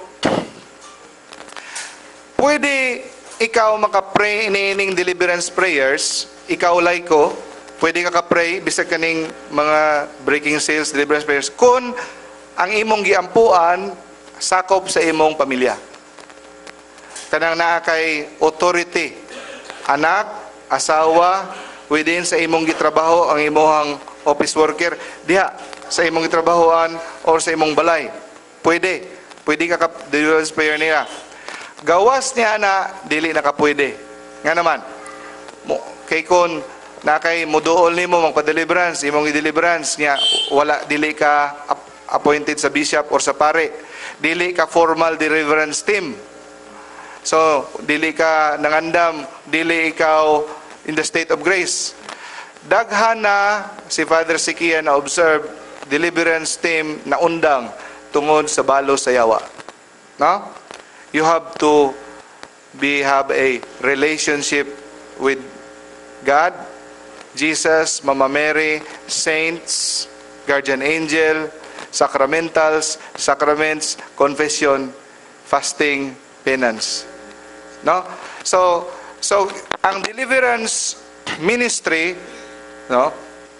pwede ikaw maka-pray inining deliverance prayers, ikaw laiko, pwede ka ka-pray bisag kaning mga breaking seals, deliverance prayers, kung ang imong giampuan sakop sa imong pamilya. Kanang naa kay authority, anak, asawa, within sa imong gitrabaho, ang imong office worker, diha, sa imong gitrabahoan or sa imong balay. Pwede. pwede ka ka deliverance prayer niya. Gawas niya na dili na ka pwede. Nga naman, mo kay kon na kay muduol nimo magpa-deliverance, imong i-deliverance niya wala dili ka appointed sa bishop or sa pare. Dili ka formal deliverance team. So, dili ka nangandam, dili ikaw in the state of grace. Daghan na si Father Sikia na observe deliverance team na undang tungod sa balo sa yawa. No? You have to be have a relationship with God, Jesus, Mama Mary, saints, guardian angel, sacramentals, sacraments, confession, fasting, penance. No? So, so ang deliverance ministry, no?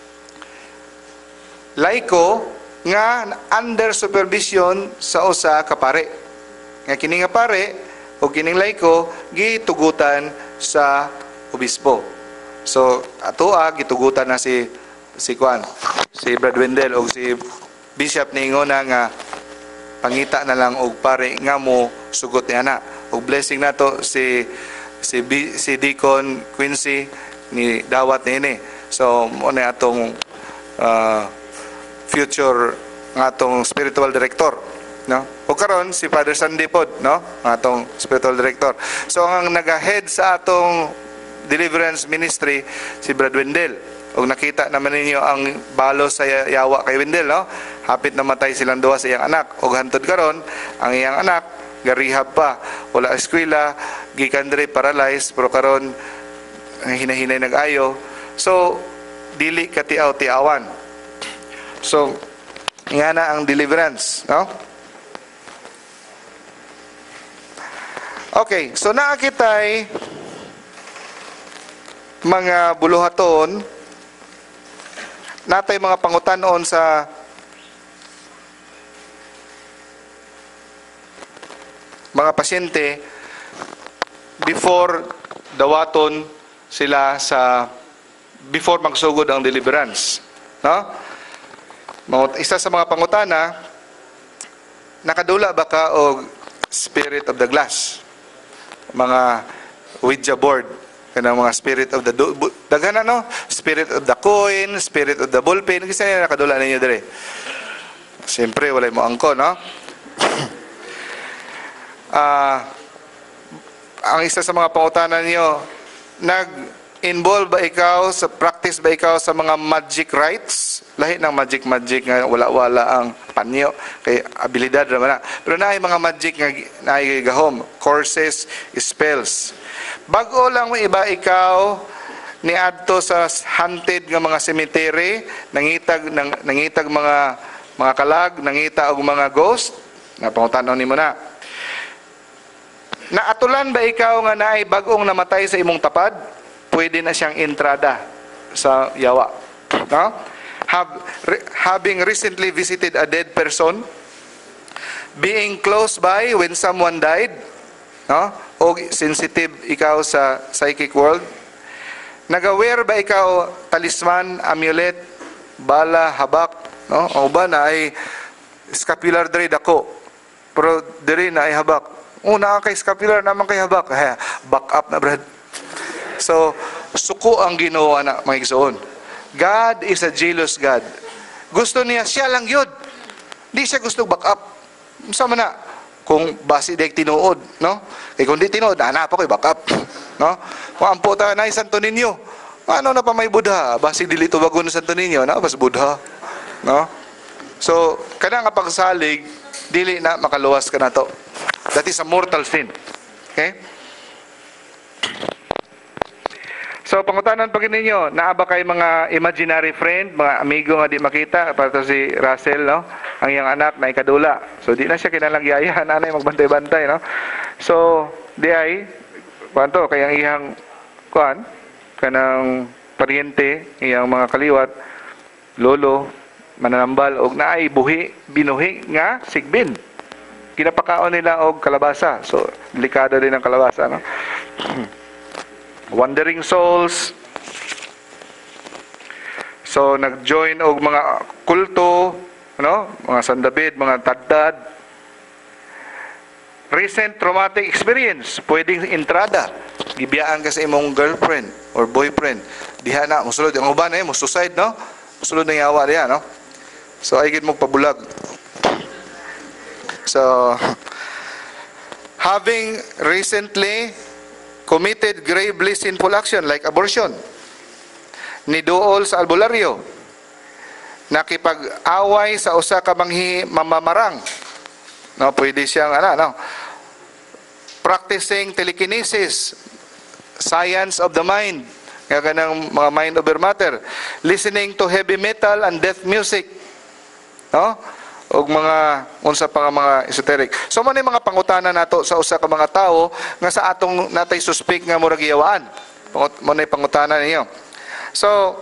Laiko nga under supervision sa usa ka pare. Nga kini nga pare o kining laiko gitugutan sa obispo. So atoa gitugutan na si si Juan, si Brad Wendell o si Bishop niingona nga pangita na lang og pare nga mo sugot niya na. Og blessing nato si si si Deacon Quincy ni dawat niini. So mo na atong uh, future nga atong spiritual director, no? O karon si Father Sandy pod, no? Nga atong spiritual director. So ang nag-head sa atong deliverance ministry si Brad Wendell. Og nakita naman ninyo ang balo sa yawa kay Wendell, no? Hapit namatay silang duha sa iyang anak. Og hantod karon ang iyang anak garihab pa, wala eskwela, gikan diri paralyzed, pero karon hinahinay nag-ayo. So dili katiaw-tiawan. So nga na ang deliverance, no? Okay, so naakitay mga buluhaton natay mga pangutanon sa mga pasyente before dawaton sila sa before magsugod ang deliverance, no? Isa sa mga pangutana, nakadula ba ka o spirit of the glass? Mga Ouija board, kanang mga spirit of the daghan no? Spirit of the coin, spirit of the ballpen, kasi na nakadula ninyo dire. Siyempre walay mo angko, no? uh, ang isa sa mga pangutana niyo, nag-involve ba ikaw sa practice ba ikaw sa mga magic rites? Lahi ng magic-magic nga wala-wala ang panyo kay abilidad naman na. Pero naay mga magic nga naay gahom, courses, spells. Bago lang mo iba ikaw niadto sa haunted nga mga cemetery, nangitag nang, nangitag mga mga kalag, nangita og mga ghost, na pangutanon nimo na. Naatulan ba ikaw nga naay bag-ong namatay sa imong tapad? Pwede na siyang entrada sa yawa. No? Have, re, having recently visited a dead person, being close by when someone died, no? O sensitive ikaw sa psychic world, nag-aware ba ikaw talisman, amulet, bala, habak, no? O ba na ay scapular diri dako, pero diri na ay habak. O naa kay scapular naman kay habak, eh, back up na brad. So suko ang Ginoo na mga igsoon. God is a jealous God. Gusto niya siya lang yun. Di siya gusto back up. Sama na kung basi dek tinuod, no? Kay kung di tinuod, hanap ako back up, no? Kung ampo ta na Santo Niño, ano na pa may Buddha, basi dili tubagon ng Santo Niño, na bas Buddha, no? So kana nga pagsalig dili na makaluwas ka na to. That is a mortal sin. Okay? So, pangutanan pag ninyo, naa ba kay mga imaginary friend, mga amigo nga di makita, para si Russell, no? Ang iyang anak na ikadula. So, di na siya kinalagyaya, nanay magbantay-bantay, no? So, di ay, kwanto, kay ang iyang, kuan, kanang paryente, iyang mga kaliwat, lolo, mananambal, og naay buhi, binuhi nga, sigbin. Kinapakaon nila og kalabasa. So, delikado din ang kalabasa, no? Wandering souls. So nag-join og mga kulto, no? Mga sandabid, mga taddad. recent traumatic experience, pwedeng entrada. Gibiyaan ka sa imong girlfriend or boyfriend. Diha na, musulod. Ang uban eh, musuicide, no? Musulod na yawa diha, no? So, ay gid mo pabulag. So, having recently committed gravely sinful action like abortion, niduol sa albularyo, nakipag-away sa usa ka manghi mamamarang, no, pwede siyang ano, no, practicing telekinesis, science of the mind, nga kanang mga mind over matter, listening to heavy metal and death music, no, o mga unsa pa nga mga esoteric. So mo ni mga pangutana nato sa usa ka mga tawo nga sa atong natay suspect nga murag giyawaan. Mo ni pangutana ninyo. So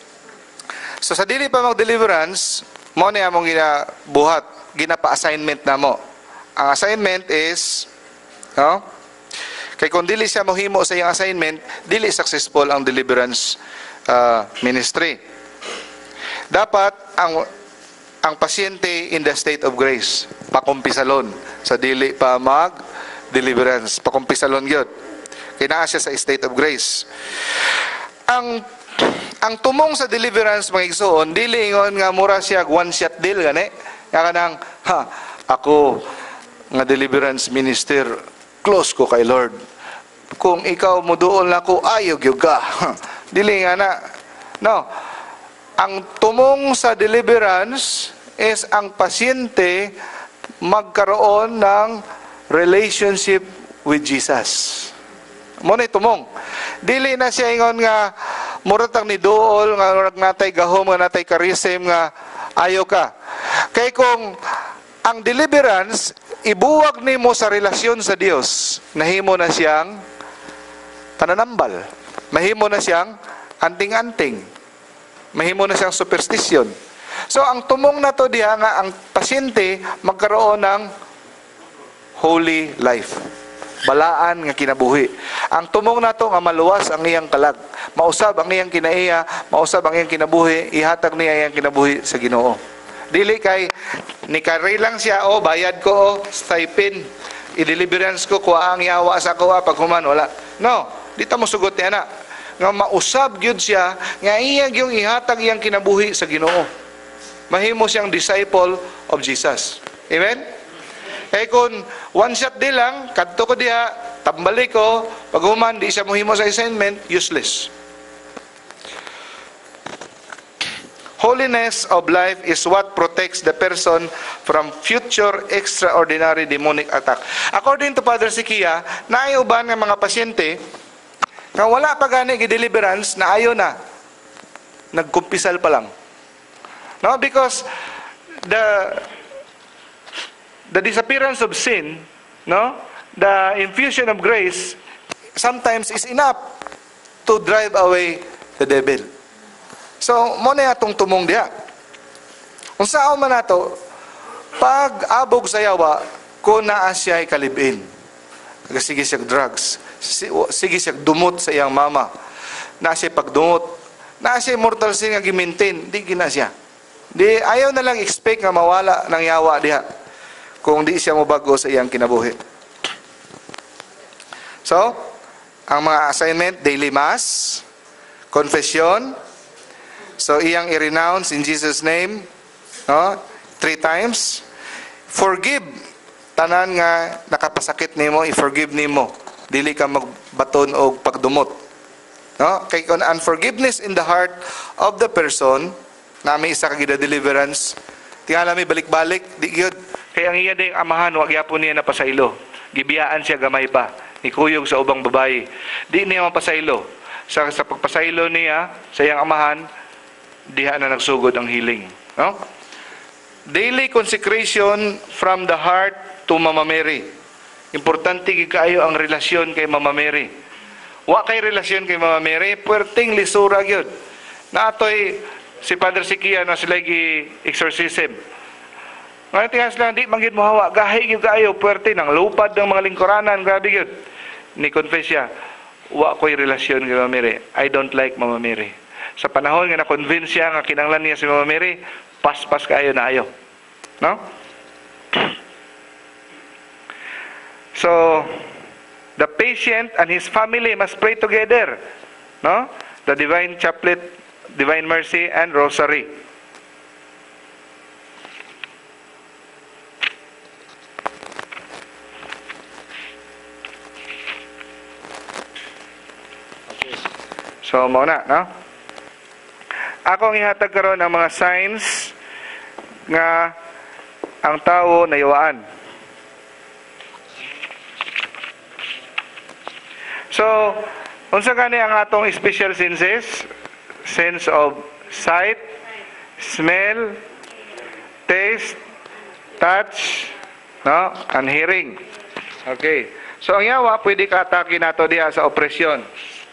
so sa dili pa mag deliverance, mo ni among ginabuhat, ginapa-assignment namo. Ang assignment is, no? Kay kung dili siya mohimo sa iyang assignment, dili successful ang deliverance uh, ministry. Dapat ang ang pasyente in the state of grace, pakumpisalon sa dili pa mag deliverance, pakumpisalon gyud. Kay naa siya sa state of grace. Ang ang tumong sa deliverance mga igsoon, dili ingon nga mura siya one shot deal gani. Nga kanang ha, ako nga deliverance minister, close ko kay Lord. Kung ikaw moduol na ko, ayog gyud ka. Dili nga na. No. Ang tumong sa deliverance is ang pasyente magkaroon ng relationship with Jesus. Mo na tumong. Dili na siya ingon nga muratang ni dool nga natay gahom nga natay charism nga ayo ka. Kay kung ang deliverance ibuwag nimo sa relasyon sa Dios, nahimo na siyang pananambal. Mahimo na siyang anting-anting. Mahimo na siyang superstition. So ang tumong na to diha nga ang pasyente magkaroon ng holy life. Balaan nga kinabuhi. Ang tumong na to nga maluwas ang iyang kalag. Mausab ang iyang kinaiya, mausab ang iyang kinabuhi, ihatag niya iyang kinabuhi sa Ginoo. Dili kay ni kari lang siya, oh bayad ko, oh stipend, i-deliverance ko, kuha ang yawa sa kuha pag human, wala. No, di ta mo sugot niya na. Nga mausab gyud siya, nga iyang yung ihatag iyang kinabuhi sa Ginoo. Mahimo siyang disciple of Jesus. Amen? Eh kung one shot di lang, kadto ko diha, tambalik ko, pag human, di siya mohimo sa assignment, useless. Holiness of life is what protects the person from future extraordinary demonic attack. According to Father Sikia, naayuban ng mga pasyente nga wala pa gani gi-deliverance na ayo na. Nagkumpisal pa lang. No, because the the disappearance of sin, no, the infusion of grace sometimes is enough to drive away the devil. So, mo na atong tumong diha. Kung saan man nato, pag abog sa yawa, kung naa siya ay kalibin, sige siya drugs, sige siya dumot sa iyang mama, naa siya pagdumot, naa siya mortal sin nga gimintin, di gina siya. Di, ayaw na lang expect nga mawala ng yawa diha kung di siya mobago sa iyang kinabuhi. So, ang mga assignment, daily mass, confession, so iyang i-renounce in Jesus' name, no? Three times. Forgive, tanan nga nakapasakit nimo, i-forgive nimo. Dili ka magbaton og pagdumot. No? Kay kung unforgiveness in the heart of the person, nami isa ka gida-deliverance, tingala mi balik-balik, di gyud. Kaya ang iya ding amahan, wag yapon niya na pasaylo. Gibiyaan siya gamay pa, nikuyog sa ubang babae. Di niya mapasaylo. Sa, sa pagpasaylo niya, sa iyang amahan, diha na nagsugod ang healing. No? Daily consecration from the heart to Mama Mary. Importante gid kaayo ang relasyon kay Mama Mary. Wa kay relasyon kay Mama Mary, puwerteng lisura gyud. Na atoy si Father Sikia na sila gi-exorcism. Ngayon tihas lang, di manggid mo hawa, gahay gyud kaayo, puwerte nang lupad ng mga lingkuranan, grabe gyud. Ni confess siya, wa ko'y relasyon kay Mama Mary. I don't like Mama Mary. Sa panahon nga na-convince siya nga kinanglan niya si Mama Mary, pas-pas kaayo na ayo. No? So, the patient and his family must pray together. No? The Divine Chaplet, Divine Mercy, and Rosary. So, mauna, no? Ako ang ihatag karon ng mga signs nga ang tao nayawaan. So, unsa gani ang atong special senses? Sense of sight, smell, taste, touch, no? And hearing. Okay. So, ang yawa, pwede ka atake nato diha sa opresyon.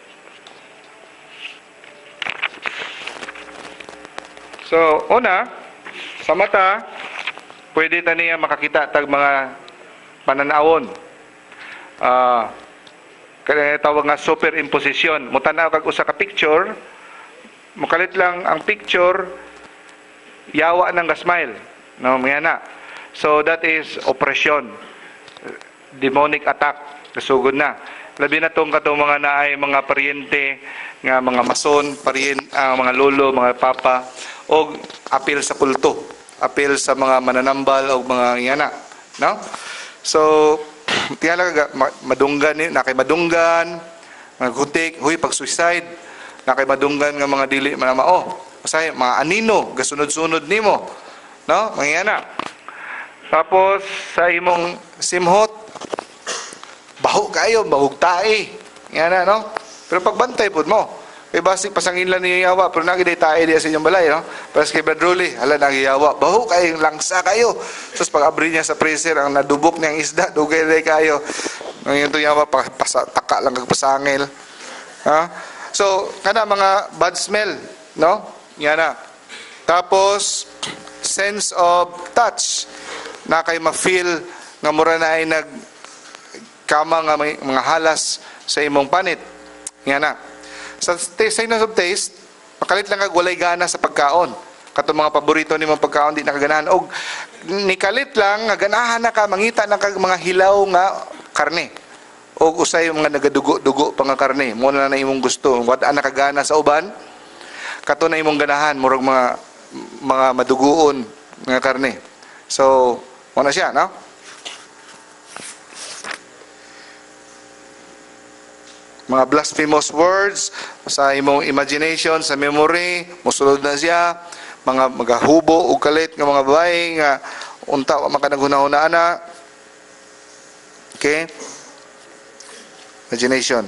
So, una, sa mata, pwede taniya makakita tag mga pananawon. Ah, kaya tawag nga superimposition. Mutanaw kag usa ka picture, mukalit lang ang picture, yawa nang ga-smile. No, mga na. So, that is oppression. Demonic attack. Kasugod na. Labi na tong katong mga naay mga paryente, nga mga mason, paryen, uh, mga lolo, mga papa, o apil sa kulto, apil sa mga mananambal o mga yana, no? So, tiyala madunggan ni, nakay madunggan, maghutik, huy pag suicide, nakay madunggan nga mga dili manamao. Kasi mga anino, gasunod-sunod nimo, no? Mga yana. Tapos sa imong simhot, baho kayo, bahog tae. Yana, no? Pero pagbantay pud mo. Kay basig pasangin lang niyo yawa, pero nagiday tae diya sa inyong balay, no? Pas kay Badruli, hala nagiyawa, baho kayong langsa kayo. Sus pag abri niya sa freezer ang nadubok niyang isda, dugay day kayo. Ngayon to yawa pa taka lang kag pasangil. Ha? So, kana mga bad smell, no? Yan na. Tapos sense of touch. Na kay ma-feel nga mura na ay nag kama nga may, mga halas sa imong panit. Yan na. Sa signs of taste, makalit lang kag walay gana sa pagkaon. Katong mga paborito ni mong pagkaon di nakaganahan. O nikalit lang nga ganahan na ka mangita ng kag mga hilaw nga karne. O usay mga nagadugo-dugo pa nga karne. Mo na na imong gusto. Wat ana nakagana sa uban? Kato na imong ganahan murag mga mga maduguon nga karne. So, mo na siya, no? Mga blasphemous words sa imong imagination, sa memory, musulod na siya. Mga magahubo o kalit ng mga babae nga unta wa makanaguna-una ana. Okay? Imagination.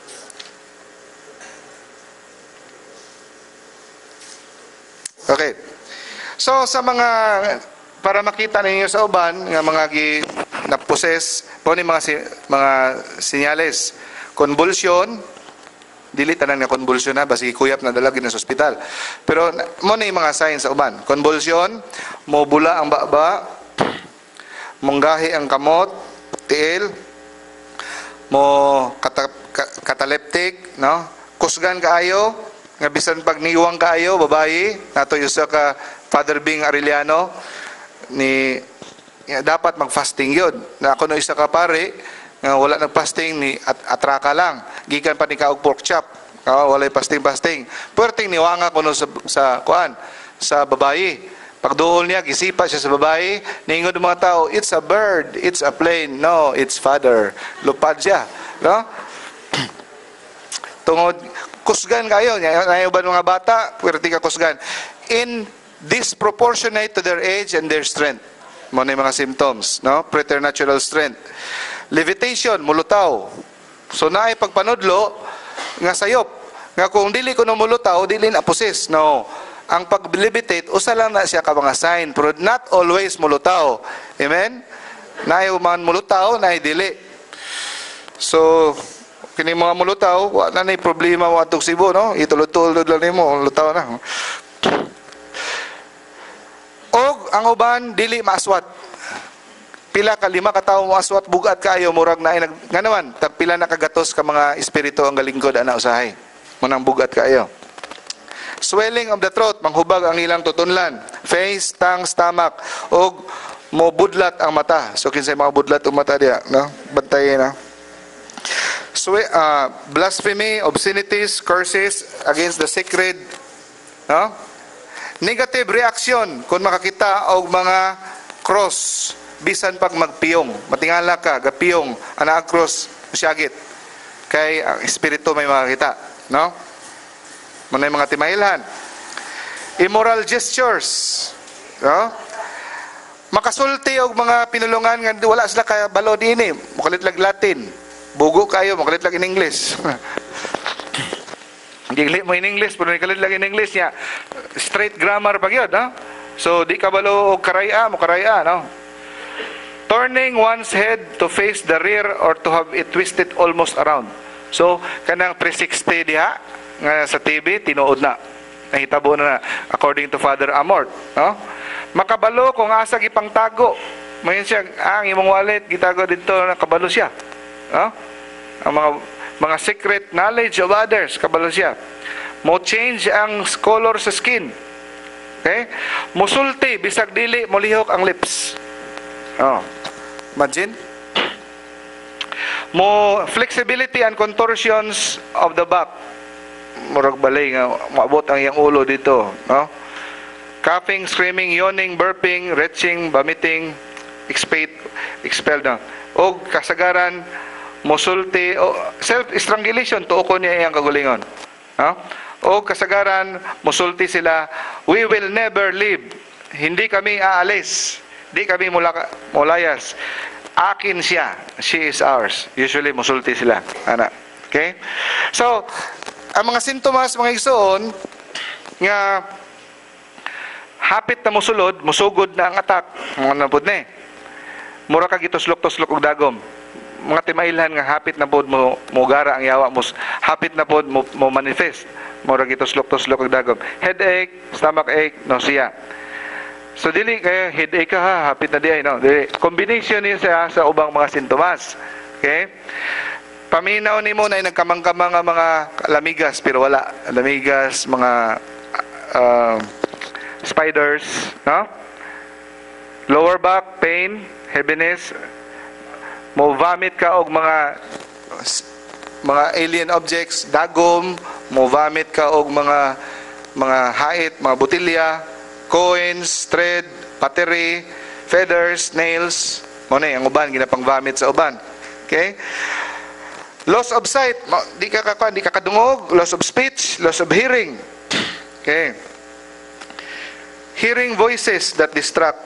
Okay. So sa mga para makita ninyo sa uban nga mga gi na-possess po ni mga si, mga senyales. Convulsion, dili tanan nga convulsion na, basi kuyap na dalagi na sa ospital. Pero mo na yung mga signs sa uban. Convulsion, mobula ang baba, munggahi ang kamot, tiil, mo kata, cataleptic, no? Kusgan kaayo, nga bisan pag niwang kaayo, babae, nato yusa ka Father Bing Arellano, ni ya, dapat mag-fasting yun. Na ako no isa ka pare, nga wala nag-fasting ni at atraka lang. Gikan pa ni kaog pork chop. Uh, walay fasting-fasting. Puwerteng niwanga kuno sa sa kuan sa babae. Pagduol niya gisipa siya sa babae, niingod mga tao, it's a bird, it's a plane. No, it's father. Lupad siya, no? Tungod kusgan kayo, nayo ba mga bata, puwerte ka kusgan. In disproportionate to their age and their strength. Mo na mga symptoms, no? Preternatural strength. Levitation, mulutaw. So naay pagpanudlo nga sayop. Nga kung dili ko no mulutaw, dili na possess. No. Ang pag-levitate, usa lang na siya ka mga sign, pero not always mulutaw. Amen? Naay man mulutaw, naay dili. So, kini mga mulutaw, wala na problema wa atong Cebu, no? Itulod-tulod lang nimo, mulutaw na. Og ang uban dili maaswat. Pila ka lima ka tawo mo aswat bugat kayo murag na ay nga naman tag pila na kagatos ka mga espiritu ang galingkod ana usahay munang bugat kayo. Swelling of the throat, manghubag ang ilang tutunlan, face, tongue, stomach, og mo budlat ang mata. So kinsay mga budlat ang mata diya, no? Bantayin na. So, uh, blasphemy, obscenities, curses against the sacred, no? Negative reaction kung makakita og mga cross bisan pag magpiyong. Matingala ka, gapiyong ana ang cross, syagit. Kay ang espiritu may makakita, no? Manay mga timailhan. Immoral gestures, no? Makasulti og mga pinulungan nga wala sila kay balo dinhi, mukalitlag Latin. Bugo kayo, mukalitlag in English. Gigli mo in English, pero mukalitlag in English niya. Straight grammar pa gyud, no? So di ka balo og karaya, mo karaya, no? Turning one's head to face the rear or to have it twisted almost around. So kanang three sixty diha nga sa T V tinuod na. Nahitabo na according to Father Amort, no? Makabalo kung asa gipangtago. Mayon siya, ang imong wallet gitago dito, nakabalo siya. No? Ang mga mga secret knowledge of others, kabalo siya. Mo change ang color sa skin. Okay? Musulti bisag dili mo lihok ang lips. Oh. Imagine? Mo flexibility and contortions of the back. Murag balay nga maabot ang iyang ulo dito, no? Coughing, screaming, yawning, burping, retching, vomiting, expel, expel na. O kasagaran, musulti, o self-strangulation, tuoko niya iyang kagulingon. No? O kasagaran, musulti sila, we will never leave. Hindi kami aalis. Hindi kami mula, mulayas. Akin siya. She is ours. Usually, musulti sila. Ana. Okay? So, ang mga sintomas, mga igsoon, nga hapit na musulod, musugod na ang atak, mga napod na eh. Mura ka gituslok-tuslok og dagom. Mga timailhan nga hapit na pod mo mugara ang yawa mo, hapit na pod mo, mo manifest. Mura gituslok-tuslok og dagom. Headache, stomach ache, nausea. So dili kaya headache ka ha, hapit na di ay, no? Dili. Combination niya sa, sa ubang mga sintomas. Okay? Paminaw ni mo na nagkamang-kamang nga mga lamigas, pero wala. Lamigas, mga uh, spiders, no? Lower back pain, heaviness, mo vomit ka og mga mga alien objects, dagom, mo vomit ka og mga mga hait, mga botilya, coins, thread, pottery, feathers, nails, mo na ang uban ginapang vomit sa uban. Okay? Loss of sight, di ka ka di ka kadungog, loss of speech, loss of hearing. Okay? Hearing voices that distract.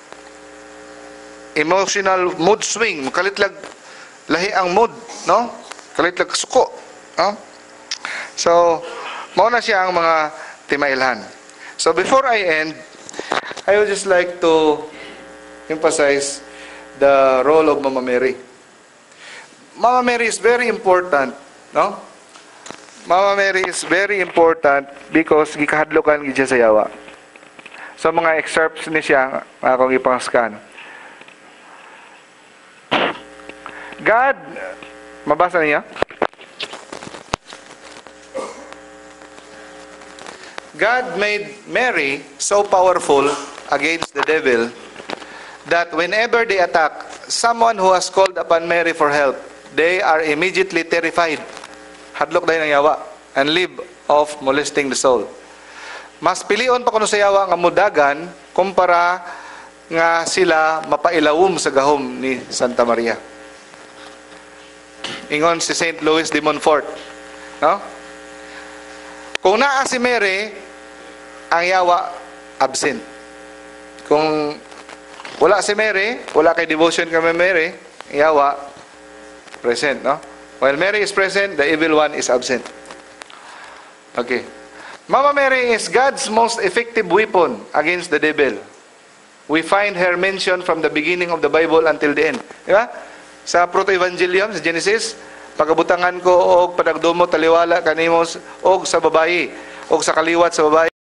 Emotional mood swing, kalitlag lahi ang mood, no? Kalitlag suko, no? So, mao na siya ang mga timailhan. So before I end, I would just like to emphasize the role of Mama Mary. Mama Mary is very important, no? Mama Mary is very important because gikahadlokan gid siya sa yawa. So mga excerpts ni siya, akong ipang-scan. God, mabasa niya? God made Mary so powerful against the devil that whenever they attack someone who has called upon Mary for help, they are immediately terrified. Hadlok dahil ng yawa and leave off molesting the soul. Mas pilion pa kuno sa yawa nga mudagan kumpara nga sila mapailawom sa gahom ni Santa Maria. Ingon si Saint Louis de Montfort, no? Kung naa si Mary, ang yawa absent. Kung wala si Mary, wala kay devotion kay Mary, ang yawa present, no? While Mary is present, the evil one is absent. Okay. Mama Mary is God's most effective weapon against the devil. We find her mentioned from the beginning of the Bible until the end. Di ba? Sa Proto-Evangelium, sa Genesis, pagabutangan ko og padagdumo taliwala kanimo og sa babayi, og sa kaliwat sa babayi.